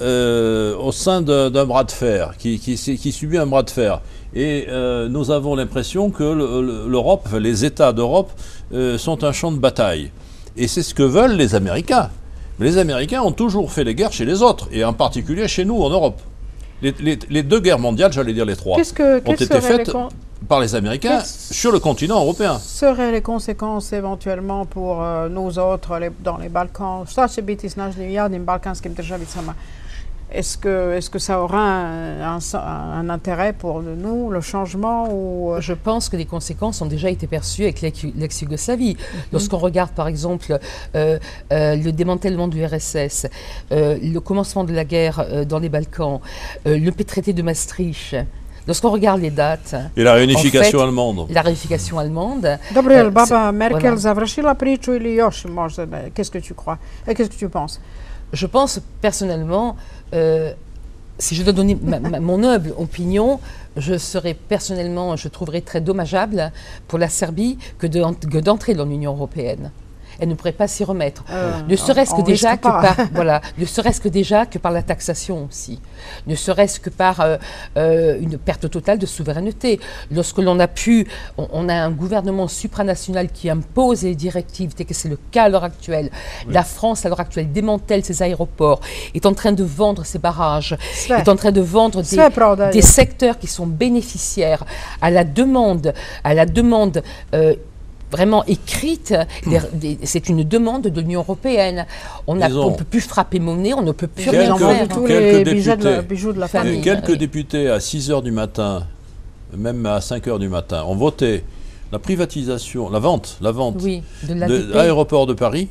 euh, au sein d'un bras de fer, qui, qui, qui subit un bras de fer. Et euh, nous avons l'impression que l'Europe, les États d'Europe euh, sont un champ de bataille. Et c'est ce que veulent les Américains. Les Américains ont toujours fait les guerres chez les autres, et en particulier chez nous en Europe. Les, les, les deux guerres mondiales, j'allais dire les trois, que, ont été faites par les Américains sur le continent européen. Seraient les conséquences éventuellement pour euh, nous autres les, dans les Balkans? Šta će biti s našim jadnim balkanskim državicama? Est-ce que, est-ce que ça aura un, un, un intérêt pour nous, le changement ou... Je pense que les conséquences ont déjà été perçues avec l'ex-Yougoslavie. Mm-hmm. Lorsqu'on regarde par exemple euh, euh, le démantèlement du R S S, euh, le commencement de la guerre euh, dans les Balkans, euh, le traité de Maastricht, lorsqu'on regarde les dates... Et la réunification en fait, allemande. La réunification allemande. Dobro, je baba Merkel voilà. završila priču ili još možda? Qu'est-ce que tu crois? Qu'est-ce que tu penses? Je pense personnellement, euh, si je dois donner ma, ma, mon humble opinion, je serais personnellement, je trouverais très dommageable pour la Serbie que d'entrer de, dans l'Union européenne. Elle ne pourrait pas s'y remettre. Euh, ne serait-ce que déjà que par, voilà, ne serait-ce que déjà que par la taxation aussi, ne serait-ce que par euh, euh, une perte totale de souveraineté. Lorsque l'on a pu, on, on a un gouvernement supranational qui impose les directives, et que c'est le cas à l'heure actuelle. Oui. La France à l'heure actuelle démantèle ses aéroports, est en train de vendre ses barrages, Sve. est en train de vendre des, des secteurs qui sont bénéficiaires à la demande, à la demande. Euh, vraiment écrite, c'est une demande de l'Union européenne. On ne peut plus frapper monnaie, on ne peut plus rien faire. Tous les bijoux de la, bijoux de la famille. Quelques oui. députés à six heures du matin, même à cinq heures du matin, ont voté la privatisation, la vente, la vente oui, de l'aéroport de, de Paris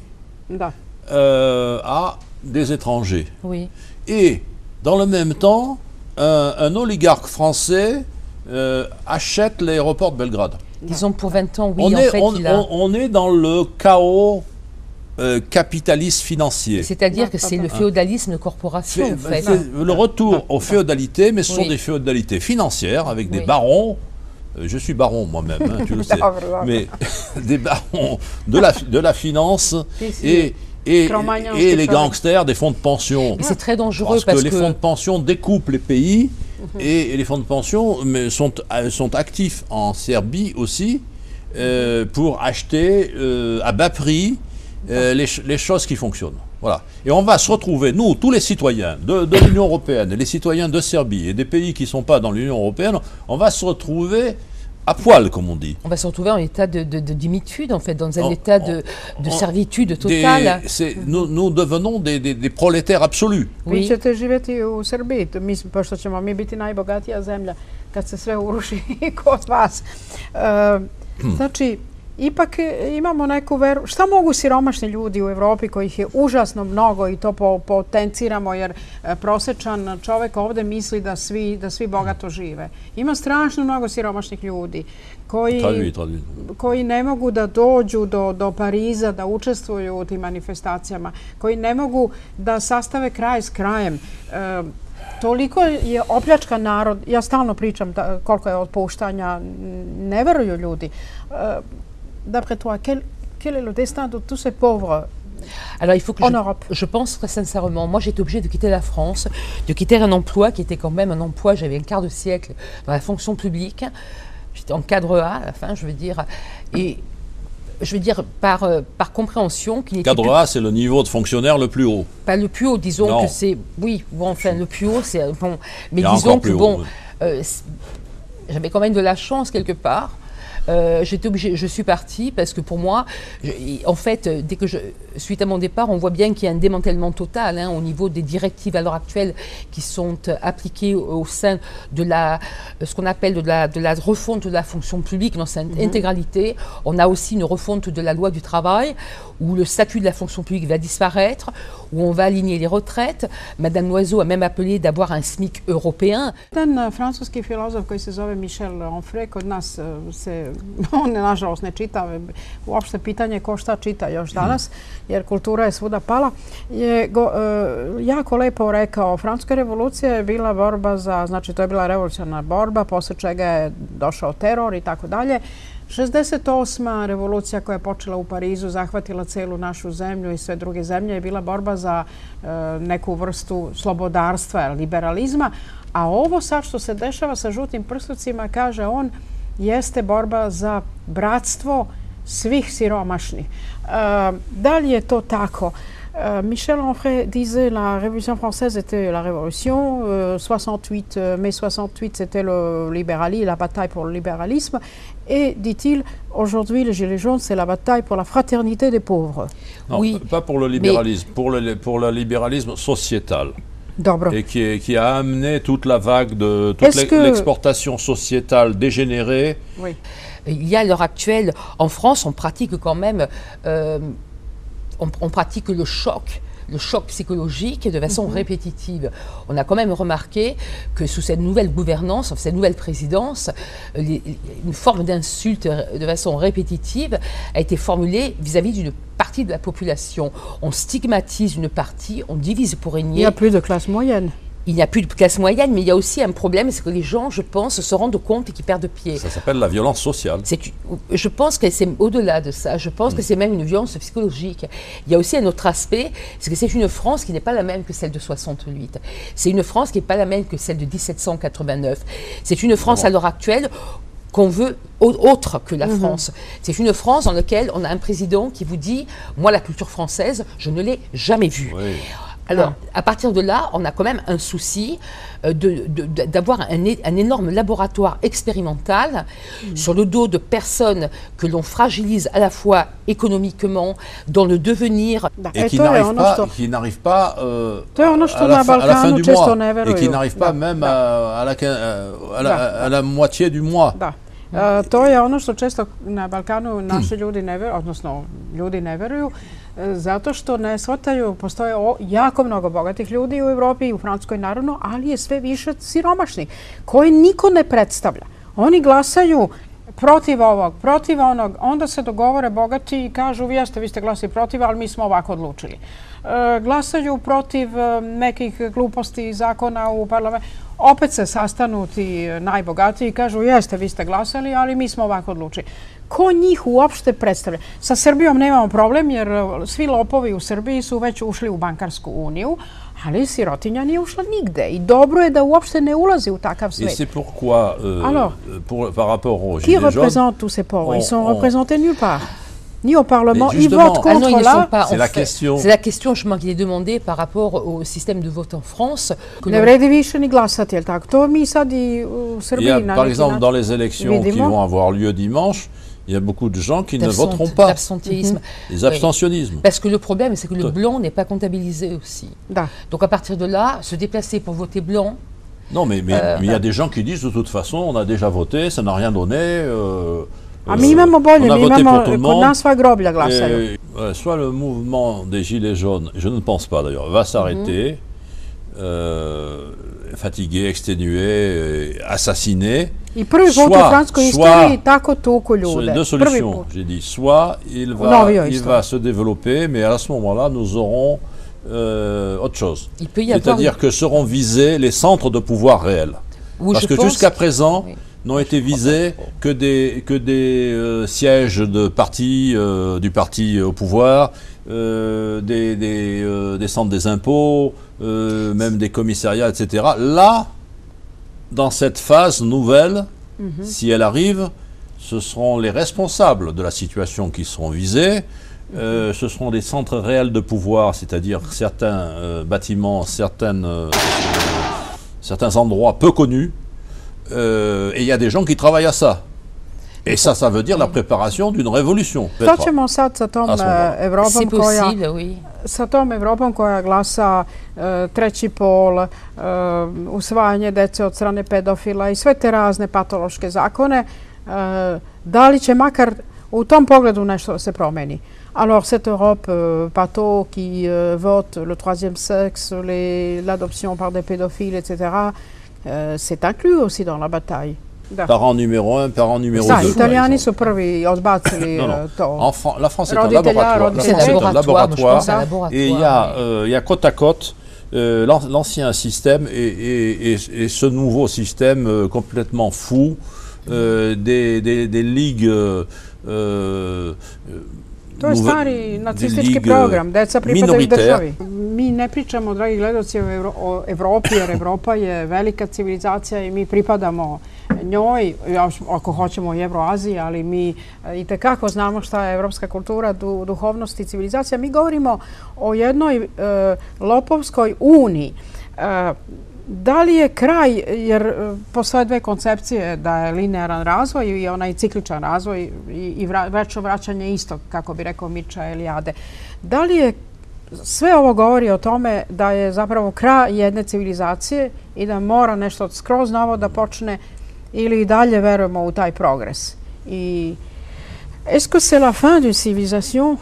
euh, à des étrangers. Oui. Et dans le même temps, un, un oligarque français euh, achète l'aéroport de Belgrade. Disons pour vingt ans, oui, on en est, fait, on, il a... on, on est dans le chaos euh, capitaliste financier. C'est-à-dire que c'est le féodalisme de corporation, en fait. Le retour aux féodalités, mais ce sont oui. des féodalités financières, avec oui. des barons, euh, je suis baron moi-même, hein, tu le sais, mais des barons de la, de la finance et... Et, et les gangsters des fonds de pension. C'est très dangereux parce, parce que, que les fonds de pension découpent les pays mm-hmm. et, et les fonds de pension mais sont, sont actifs en Serbie aussi euh, pour acheter euh, à bas prix euh, les, les choses qui fonctionnent. Voilà. Et on va se retrouver, nous, tous les citoyens de, de l'Union européenne, et les citoyens de Serbie et des pays qui ne sont pas dans l'Union européenne, on va se retrouver à poil, comme on dit. On va se retrouver en état de, de, de dimitude, en fait, dans un On- état de, de on- servitude totale. Des- c'est- nous, nous devenons des, des- des prolétaires absolus. Vi Oui. ćete živjeti u Srbiji, to mi, pošto ćemo mi biti najbogatija zemlja kad se sve uruši kod vas. E, znači, ipak imamo neku veru. Šta mogu siromašni ljudi u Evropi, kojih je užasno mnogo i to po, potenciramo, jer e, prosečan čovek ovde misli da svi, da svi bogato žive. Ima strašno mnogo siromašnih ljudi koji, Traduit, traduit. koji ne mogu da dođu do, do Pariza, da učestvuju u tim manifestacijama, koji ne mogu da sastave kraj s krajem. E, Toliko je opljačkan narod, ja stalno pričam da, koliko je otpuštanja, ne veruju ljudi. E, D'après toi, quel, quel est le destin de tous ces pauvres Alors il faut que en je, Europe? je pense très sincèrement, moi j'ai été obligée de quitter la France, de quitter un emploi qui était quand même un emploi, j'avais un quart de siècle dans la fonction publique, j'étais en cadre A à la fin, je veux dire, et je veux dire par, euh, par compréhension qu'il n'était Cadre A, c'est le niveau de fonctionnaire le plus haut. pas le plus haut, disons Non. que c'est, oui, bon, enfin le plus haut, c'est bon, mais Il y a disons encore que plus haut, bon, oui. euh, c'est- j'avais quand même de la chance quelque part. Euh, j'étais obligée, je suis partie parce que pour moi, je- en fait, euh, dès que je, suite à mon départ, on voit bien qu'il y a un démantèlement total hein, au niveau des directives à l'heure actuelle qui sont euh, appliquées au, au sein de la, euh, ce qu'on appelle de la, de la refonte de la fonction publique dans sa intégralité. On a aussi une refonte de la loi du travail où le statut de la fonction publique va disparaître, où on va aligner les retraites. Madame Loiseau a même appelé d'avoir un SMIC européen. Jedan uh, francuski filozof koji se zove Michel Onfray, kod nas uh, se, on je nažalost ne čita, uopšte pitanje ko šta čita još danas, jer kultura je svuda pala, je go, uh, jako lepo rekao, Francuska revolucija je bila borba za, znači to je bila revolucionarna borba, posle čega je došao teror i tako dalje. šezdeset osma revolucija koja je počela u Parizu, zahvatila celu našu zemlju i sve druge zemlje, je bila borba za e, neku vrstu slobodarstva, liberalizma. A ovo sad što se dešava sa žutim prslucima, kaže on, jeste borba za bratstvo svih siromašnih. E, da li je to tako? Euh, Michel Onfray disait la Révolution française était la révolution, euh, soixante-huit, euh, mai soixante-huit c'était le libéralisme, la bataille pour le libéralisme, et dit-il, aujourd'hui les Gilets jaunes c'est la bataille pour la fraternité des pauvres. Non, Oui, pas pour le libéralisme, pour, le, pour le libéralisme sociétal. Dobro. Et qui, est- qui a amené toute la vague de toute Est-ce l'e- que- l'exportation sociétale dégénérée. Oui. Il y a à l'heure actuelle, en France, on pratique quand même, euh, on, on pratique le choc, le choc psychologique de façon répétitive. On a quand même remarqué que sous cette nouvelle gouvernance, cette nouvelle présidence, les- une forme d'insulte de façon répétitive a été formulée vis-à-vis d'une partie de la population. On stigmatise une partie, on divise pour Il n'y régner. a plus de classe moyenne. Il n'y a plus de classe moyenne, mais il y a aussi un problème, c'est que les gens, je pense, se rendent compte et qu'ils perdent pied. Ça s'appelle la violence sociale. C'est une- Je pense que c'est au-delà de ça. Je pense que c'est même une violence psychologique. Il y a aussi un autre aspect, c'est que c'est une France qui n'est pas la même que celle de soixante-huit. C'est une France qui n'est pas la même que celle de mille sept cent quatre-vingt-neuf. C'est une France à l'heure actuelle qu'on veut au- autre que la France. C'est une France dans laquelle on a un président qui vous dit « Moi, la culture française, je ne l'ai jamais vue Oui. ». Alors, à partir de là, on a quand même un souci euh, de- de- de- d'avoir un, é- un énorme laboratoire expérimental sur le dos de personnes que l'on fragilise à la fois économiquement, dans le devenir. Da. Et E, qui to je n'arrivent ono pas, što... qui n'arrivent pas euh, To je ono što à, la na fin, à la fin Balkanu du često mois. ne Et veruju. qui n'arrivent pas Da, même da. à, à la, quin- à, la, Da, à la moitié du mois. Da. E, to je ono što često na Balkanu naši ljudi ne veruju, odnosno ljudi ne veruju, e, zato što ne shvataju, postoje o, jako mnogo bogatih ljudi u Evropi i u Francuskoj naravno, ali je sve više siromašnih, koji niko ne predstavlja. Oni glasaju protiv ovog, protiv onog, onda se dogovore bogati i kažu vi jeste, vi ste glasili protiv, ali mi smo ovako odlučili. E, glasaju protiv e, nekih gluposti i zakona u parlamentu. Opet se sastanu ti najbogatiji i kažu jeste, vi ste glasali, ali mi smo ovako odlučili. Ko njih uopšte predstavlja? Sa Srbijom nemamo problem jer svi lopovi u Srbiji su već ušli u bankarsku uniju, ali sirotinja nije ušla nigde i dobro je da uopšte ne ulazi u takav Et svet. c'est pourquoi, euh, Alors, pour, par rapport aux Qui Gilets jaunes, représente tous ces pauvres? Ils sont on- représentés nulle part. ni au Parlement. Ils justement, votent Ah non, contre ils ne là. sont pas. C'est en la fait. question. C'est la question justement qui est demandée par rapport au système de vote en France. que Ne l'on- vredi više ni glasati, je li tako? To mi sad i u Il Srbiji y a, na par neki exemple, način dans les élections qui vidimo. vont avoir lieu dimanche, il y a beaucoup de gens qui ne d'absent- voteront pas. d'absentéisme. Les abstentionnismes. Parce que le problème, c'est que le Ouais. blanc n'est pas comptabilisé aussi. Da. Donc à partir de là, se déplacer pour voter blanc, Non, mais mais- Euh, mais il y a des gens qui disent de toute façon, on a déjà voté, ça n'a rien donné. euh, A euh, mi imamo bolje, on a mi voté imamo, pour tout le kod monde. nas sva groblja glasaju. Et, ouais, soit le mouvement des Gilets jaunes, je ne pense pas d'ailleurs, va s'arrêter, euh, fatigué, exténué, euh, assassiné. I prvi put u Soit- francuskoj soit- istoriji tako tuku Sur les ljude. deux Prvi solutions, put. j'ai dit. Soit il va, Novijoj il istoriji. va se développer, mais à ce moment-là, nous aurons euh, autre chose. il peut y avoir... C'est-à-dire que seront visés les centres de pouvoir réels. où Parce je que pense- jusqu'à présent, Oui. n'ont été visés que des, que des euh, sièges de parti, euh, du parti au pouvoir, euh, des, des, euh, des centres des impôts, euh, même des commissariats, et cetera. Là, dans cette phase nouvelle, si elle arrive, ce seront les responsables de la situation qui seront visés. Euh, ce seront des centres réels de pouvoir, c'est-à-dire certains euh, bâtiments, certaines, euh, certains endroits peu connus. Euh, et il y a des gens qui travaillent à ça. Et ça, ça veut dire la préparation d'une révolution. Šta ćemo sad sa tom A smo malo. e, Evropom C'est koja, possible, oui. sa tom Evropom koja glasa e, treći pol, e, usvajanje dece od strane pedofila i sve te razne patološke zakone, e, da li će makar u tom pogledu nešto se promeni? Alors, cette Europe euh, patho qui euh, vote le troisième sexe, les- l'adoption par des pédophiles, et cetera, euh, c'est inclus aussi dans la bataille. Da. Parent numéro un, parent numéro Da, deux. Italijani su prvi odbacili Non, non. e, to. En Fran- la France est un Roditelja, laboratoire. La roditelja. France C'est est un un laboratoire, moi, je laboratoire. pense à un laboratoire. Et il y, a, mais- euh, il y a côte à côte euh, l'an- l'ancien système et, et- et- et ce nouveau système euh, complètement fou, euh, des, des- des ligues euh, euh, To je nouve- stari des nacistički ligues, program, deca pripadaju minoritaires. državi. Mi ne pričamo, dragi gledalci, o, Evro o Evropi, jer Evropa je velika civilizacija i mi pripadamo njoj, još ako hoćemo i Evroaziji, ali mi i tekako znamo šta je evropska kultura, du, duhovnost i civilizacija. Mi govorimo o jednoj e, lopovskoj uniji. E, Da li je kraj, jer e, postoje dve koncepcije, da je linearan razvoj i onaj cikličan razvoj i, i vra, večno vraćanje istog, kako bi rekao Mircea Eliade. Da li je, sve ovo govori o tome da je zapravo kraj jedne civilizacije i da mora nešto skroz novo da počne ili i dalje verujemo u taj progres? I est-ce que c'est la fin d'une civilisation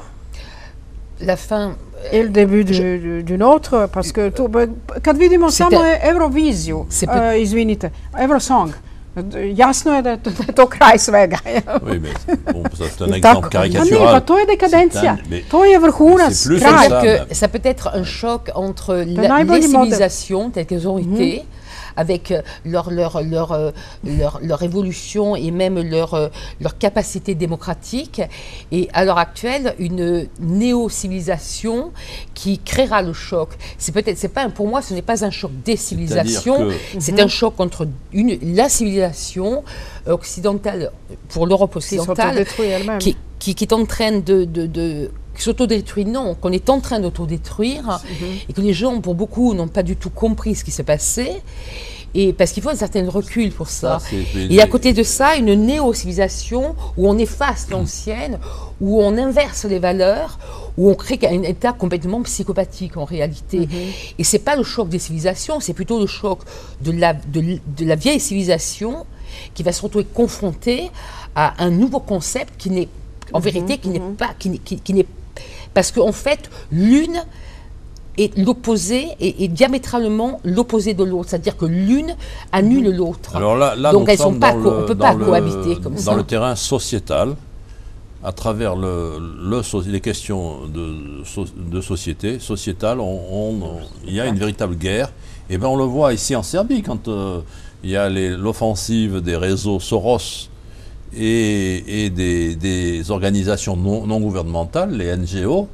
La fin... et le début du- du- d'une autre? Parce que tu, kad vidimo C'était- samo je Euroviziju, C'est peut- e, izvinite, Eurosong, jasno je da je to, da je to kraj svega. Oui, mais bon, ça, c'est un I exemple tako. caricatural. A ne, pa to je dekadencija. C'est un- mais To je vrhunac, c'est plus kraj. que ça. C'est-à-dire que ça peut être un choc entre la- najbolji les model. civilisations telles qu'elles ont été, avec euh, leur, leur, leur, euh, leur, leur évolution et même leur, euh, leur capacité démocratique, et à l'heure actuelle, une néo-civilisation qui créera le choc. C'est peut-être, c'est pas, un- pour moi, ce n'est pas un choc des civilisations, que- c'est un choc entre une, la civilisation occidentale, pour l'Europe Qui occidentale, s'autodétruit elle-même. qui, qui, qui est en train de, de, de qui s'autodétruit, non, qu'on est en train d'autodétruire et que les gens, pour beaucoup, n'ont pas du tout compris ce qui s'est passé. Et parce qu'il faut un certain recul pour ça. Ça, c'est- Et à côté de ça, une néo-civilisation où on efface l'ancienne, où on inverse les valeurs, où on crée un état complètement psychopathique en réalité. Et c'est pas le choc des civilisations, c'est plutôt le choc de la, de, de la vieille civilisation qui va se retrouver confrontée à un nouveau concept qui n'est, en vérité, qui n'est pas, qui, n'est- qui, qui n'est, parce qu'en fait, l'une est l'opposé et, et diamétralement l'opposé de l'autre, c'est-à-dire que l'une annule l'autre. Alors là, là Donc nous elles sommes sont pas dans co- le- on peut dans pas le- cohabiter comme dans ça. le terrain sociétal, à travers le, le so- les questions de, so- de société, sociétale, on, on- il y a une véritable guerre. Et ben on le voit ici en Serbie quand euh, il y a les- l'offensive des réseaux Soros et, et des, des organisations non, non gouvernementales, les N G O,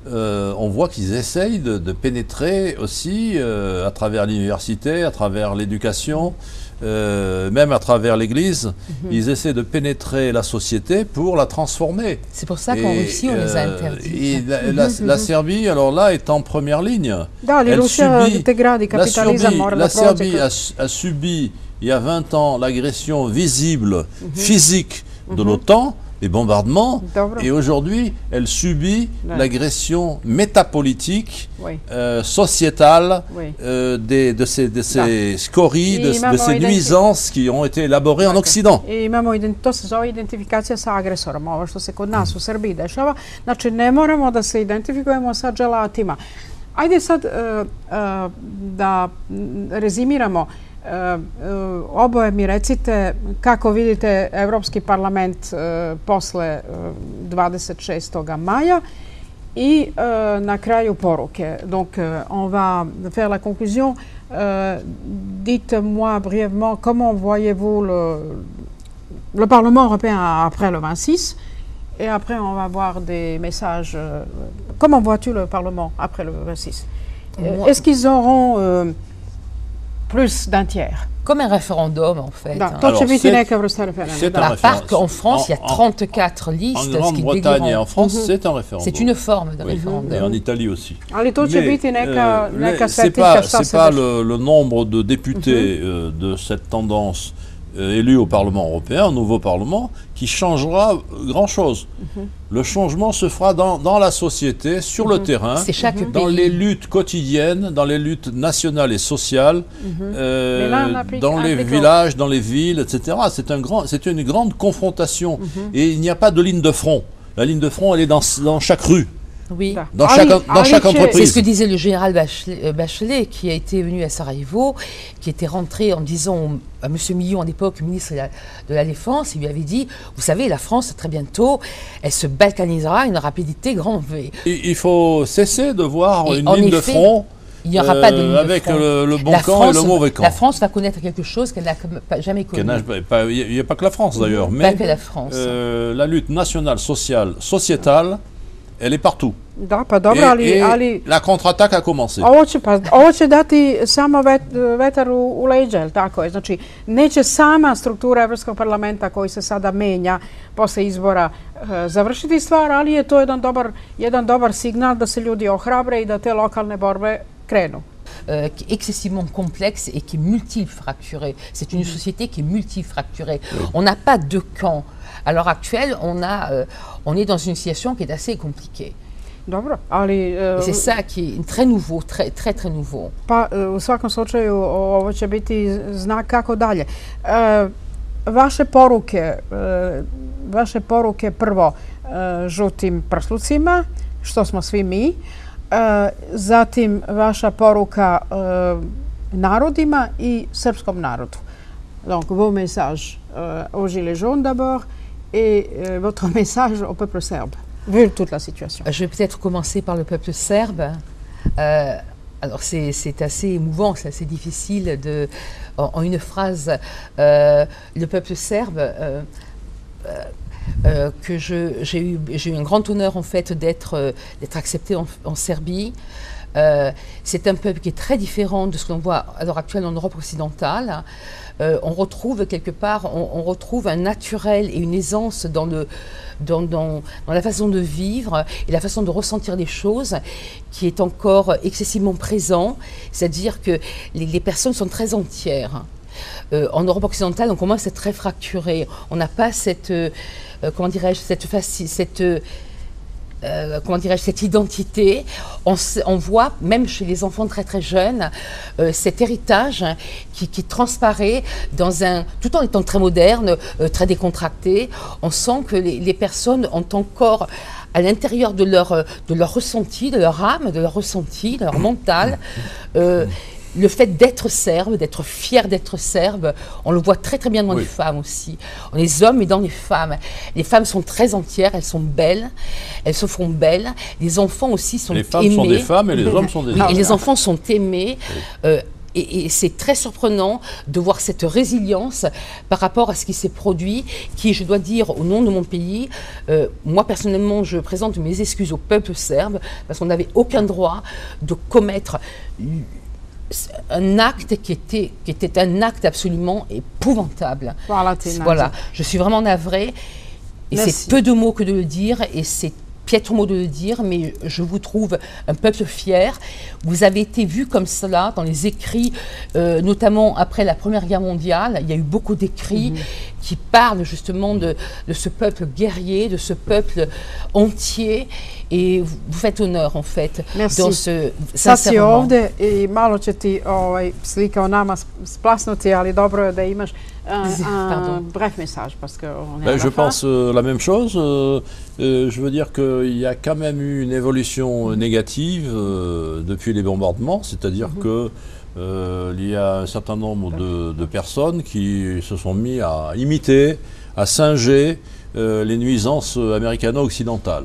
euh, on voit qu'ils essayent de, de pénétrer aussi euh, à travers l'université, à travers l'éducation, euh, même à travers l'Église. Mm-hmm. Ils essaient de pénétrer la société pour la transformer. C'est pour ça qu'en Russie, on euh, les a interdits. Et la, la, mm-hmm. la Serbie, alors là, est en première ligne. Da, elle subit, la Serbie, la Serbie a, a subi, il y a vingt ans, l'agression visible, mm-hmm. physique de mm-hmm. l'OTAN, les bombardements, Dobro. Et aujourd'hui, elle subit ouais. l'agression métapolitique, oui. euh, sociétale, oui. euh, des, de ces, de ces scories, de, de ces nuisances qui ont été élaborées okay. en Occident. I imamo, to se zove identifikacija sa agresorom, ovo što se kod nas u Srbiji dešava. Znači, ne moramo da se identifikujemo sa dželatima. Ajde sad uh, uh, da rezimiramo. Uh, uh, oboje mi recite kako vidite Evropski parlament uh, posle uh, dvadeset šestog maja i uh, na kraju poruke. Donc uh, on va faire la conclusion. Uh, dites-moi brièvement comment voyez-vous le, le Parlement européen après le vingt-six et après on va voir des messages. Uh, comment vois-tu le Parlement après le vingt-six? Uh, Est-ce qu'ils auront uh, plus d'un tiers? Comme un référendum, en fait. Da, to će biti neka vrsta référendum. À part qu'en France, il y a trente-quatre listes. En Grande-Bretagne et en France, mm-hmm. c'est un référendum. C'est une forme de oui. référendum. Et en Italie aussi. Ali to će biti neka, euh, neka c'est pas, c'est pas le, le nombre de députés mm-hmm. euh, de cette tendance euh, élus au Parlement européen, au nouveau Parlement, qui changera grand-chose. Mm-hmm. Le changement se fera dans, dans la société, sur mm-hmm. le terrain, chaque dans pays. les luttes quotidiennes, dans les luttes nationales et sociales, mm-hmm. euh, là, applique, dans les villages, dans les villes, et cetera. C'est un grand, c'est une grande confrontation. Mm-hmm. Et il n'y a pas de ligne de front. La ligne de front, elle est dans, dans chaque rue. Oui. Dans chaque, dans chaque entreprise. C'est ce que disait le général Bachelet, Bachelet, qui a été venu à Sarajevo, qui était rentré en disant à M. Millon, à l'époque, ministre de la, de la Défense, il lui avait dit, vous savez, la France, très bientôt, elle se balkanisera à une rapidité grand V. Il, il faut cesser de voir et une ligne effet, de front il n'y aura euh, pas de ligne avec de front. le, le bon la camp France, et le mauvais camp. La France va connaître quelque chose qu'elle n'a jamais connu. Il n'y a pas que la France d'ailleurs, mmh, mais pas que la, France. Euh, la lutte nationale, sociale, sociétale, elle est partout. Da, pa dobro, et, ali, et ali... la contre-attaque a commencé. Ovo će, pa, ovo će dati samo vet, vetar u, u leđa, tako je. Znači, neće sama struktura Evropskog parlamenta koji se sada menja posle izbora uh, završiti stvar, ali je to jedan dobar, jedan dobar signal da se ljudi ohrabre i da te lokalne borbe krenu. Euh, qui est excessivement complexe et qui est multifracturée. C'est une société qui est multifracturée. Oui. On n'a pas de camp. À l'heure actuelle, on, a, euh, on est dans une situation qui est assez compliquée. Dobro, ali... Uh, c'est ça qui est très nouveau, très, très, très nouveau. Pa, uh, u svakom slučaju, ovo će biti znak kako dalje. Uh, vaše poruke, uh, vaše poruke prvo uh, žutim prslucima, što smo svi mi, uh, zatim vaša poruka uh, narodima i srpskom narodu. Donc, vos messages uh, aux Gilets jaunes d'abord et uh, votre message au peuple serbe. Vu toute la situation. Je vais peut-être commencer par le peuple serbe. Euh, alors c'est assez émouvant, c'est assez difficile de, en, en une phrase, euh, le peuple serbe, euh, euh, que j'ai eu, j'ai eu un grand honneur en fait d'être euh, d'être accepté en, en Serbie. Euh, c'est un peuple qui est très différent de ce que l'on voit à l'heure actuelle en Europe occidentale. Euh, on retrouve quelque part, on, on retrouve un naturel et une aisance dans, le, dans, dans, dans la façon de vivre et la façon de ressentir les choses qui est encore excessivement présent. C'est-à-dire que les, les personnes sont très entières. Euh, en Europe occidentale, on commence à être très fracturé. On n'a pas cette, euh, comment dirais-je, cette facile, cette Euh, comment dirais-je, cette identité. On, on voit, même chez les enfants très très jeunes, euh, cet héritage qui, qui transparaît dans un, tout en étant très moderne, euh, très décontracté. On sent que les, les personnes ont encore à l'intérieur de leur, de leur ressenti, de leur âme, de leur ressenti, de leur mental, euh, le fait d'être serbe, d'être fier d'être serbe, on le voit très très bien dans oui. les femmes aussi. Les hommes et dans les femmes. Les femmes sont très entières, elles sont belles, elles se font belles. Les enfants aussi sont aimés. Les femmes sont des femmes et les hommes sont des oui, hommes. Et les enfants sont aimés. Oui. Euh, et, et c'est très surprenant de voir cette résilience par rapport à ce qui s'est produit, qui, je dois dire, au nom de mon pays, euh, moi personnellement, je présente mes excuses au peuple serbe, parce qu'on n'avait aucun droit de commettre un acte qui était, qui était un acte absolument épouvantable. Voilà, voilà. Je suis vraiment navrée, et c'est peu de mots que de le dire, et c'est piètre mot de le dire, mais je vous trouve un peuple fier. Vous avez été vu comme cela dans les écrits, euh, notamment après la Première Guerre mondiale. Il y a eu beaucoup d'écrits mmh. qui parlent justement de, de ce peuple guerrier, de ce peuple entier. I vous faites honneur, en fait. Merci. Dans ce, Sad si ovde i malo će ti ovaj, slika o nama splasnuti, ali dobro je da imaš un, un bref message. Parce que on est ben, je fin. pense euh, la même chose. Euh, euh, je veux dire qu'il y a quand même eu une évolution mmh. négative euh, depuis les bombardements, c'est-à-dire mmh. que euh, il y a un certain nombre de, de personnes qui se sont mis à imiter, à singer euh, les nuisances américano-occidentales.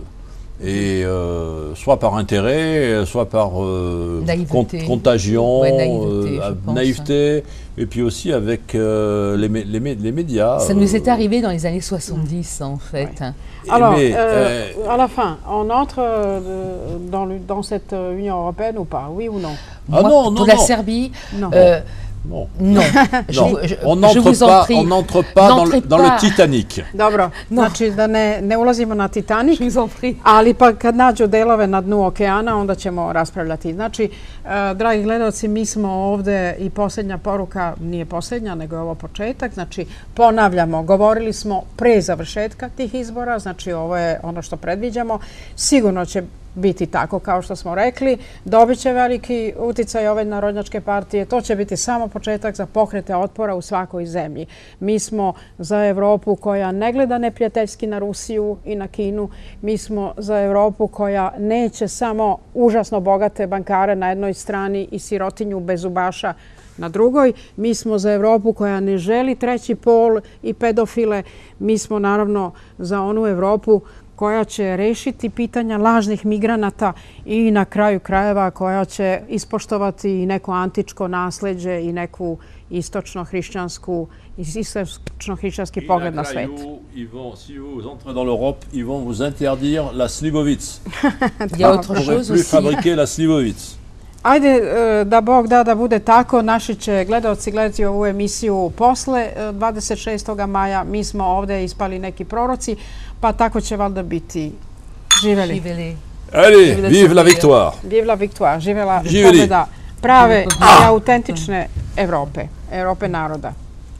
Et euh, soit par intérêt, soit par euh, con contagion, ouais, naïveté, euh, naïveté, et puis aussi avec euh, les, les, les médias. Ça nous est arrivé dans les années soixante-dix, en fait. Ouais. Alors, mais, euh, euh, à la fin, on entre euh, dans, le, dans cette Union européenne ou pas, oui ou non? Ah Moi, non, pour non, la non. Serbie, non. Euh, Non. Non. non. Je, je, on n'entre pas, on n'entre pas dans, le, dans le Titanic. Dobro, no. Znači da ne, ne ulazimo na Titanic, je ali pa kad nađu delove na dnu okeana, onda ćemo raspravljati. Znači, uh, dragi gledalci, mi smo ovde i posljednja poruka, nije posljednja, nego je ovo početak. Znači, ponavljamo, govorili smo pre završetka tih izbora, znači ovo je ono što predviđamo. Sigurno će biti tako, kao što smo rekli. Dobit će veliki uticaj ove narodnjačke partije. To će biti samo početak za pokrete otpora u svakoj zemlji. Mi smo za Evropu koja ne gleda neprijateljski na Rusiju i na Kinu. Mi smo za Evropu koja neće samo užasno bogate bankare na jednoj strani i sirotinju bez zubaša na drugoj. Mi smo za Evropu koja ne želi treći pol i pedofile. Mi smo naravno za onu Evropu koja će rešiti pitanja lažnih migranata i na kraju krajeva koja će ispoštovati neko antičko nasleđe i neku istočno-hrišćansku istočno-hrišćanski pogled na svet. Ils vont, si vous entrez dans l'Europe, ils vont vous interdire la slivovitz. Il y a autre chose aussi. Plus fabriquer la slivovitz. Ajde, da Bog da da bude tako, naši će gledalci gledati ovu emisiju posle dvadeset šestog maja. Mi smo ovde ispali neki proroci, pa tako će valjda biti. Živeli. Živeli. Allez, vive la victoire. Vive la victoire. Živela pobjeda prave i autentične Evrope. Evrope naroda.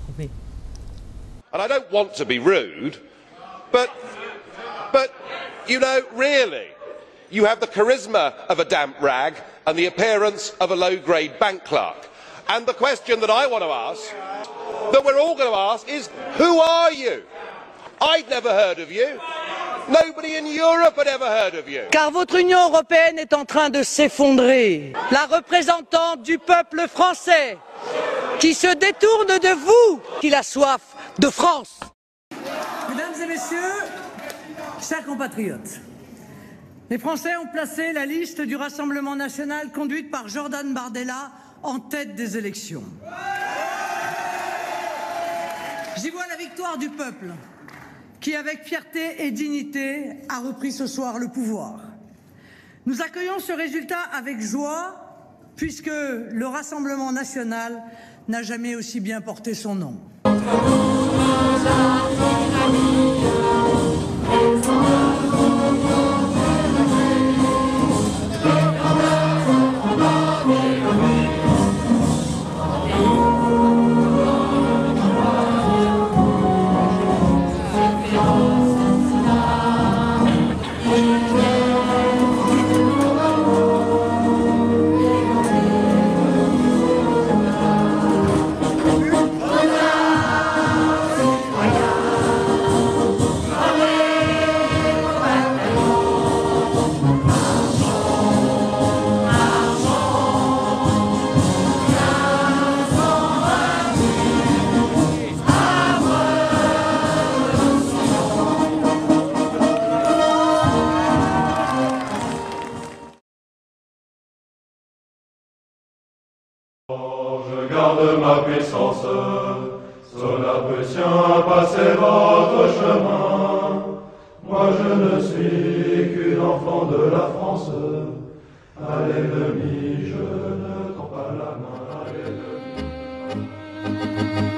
And I don't want to be rude, but, but, you know, really, you have the charisma of a damp rag and the appearance of a low-grade bank clerk. And the question that I want to ask, that we're all going to ask, is who are you? I'd never heard of you. Nobody in Europe had ever heard of you. Car votre Union européenne est en train de s'effondrer. La représentante du peuple français qui se détourne de vous, qui a soif de France. Mesdames et messieurs, chers compatriotes, les Français ont placé la liste du Rassemblement national conduite par Jordan Bardella en tête des élections. J'y vois la victoire du peuple qui, avec fierté et dignité, a repris ce soir le pouvoir. Nous accueillons ce résultat avec joie puisque le Rassemblement national n'a jamais aussi bien porté son nom. Sola Prussien, passez votre chemin. Moi je ne suis qu'une enfant de la France. À l'ennemi, je ne tends pas la main. À l'ennemi.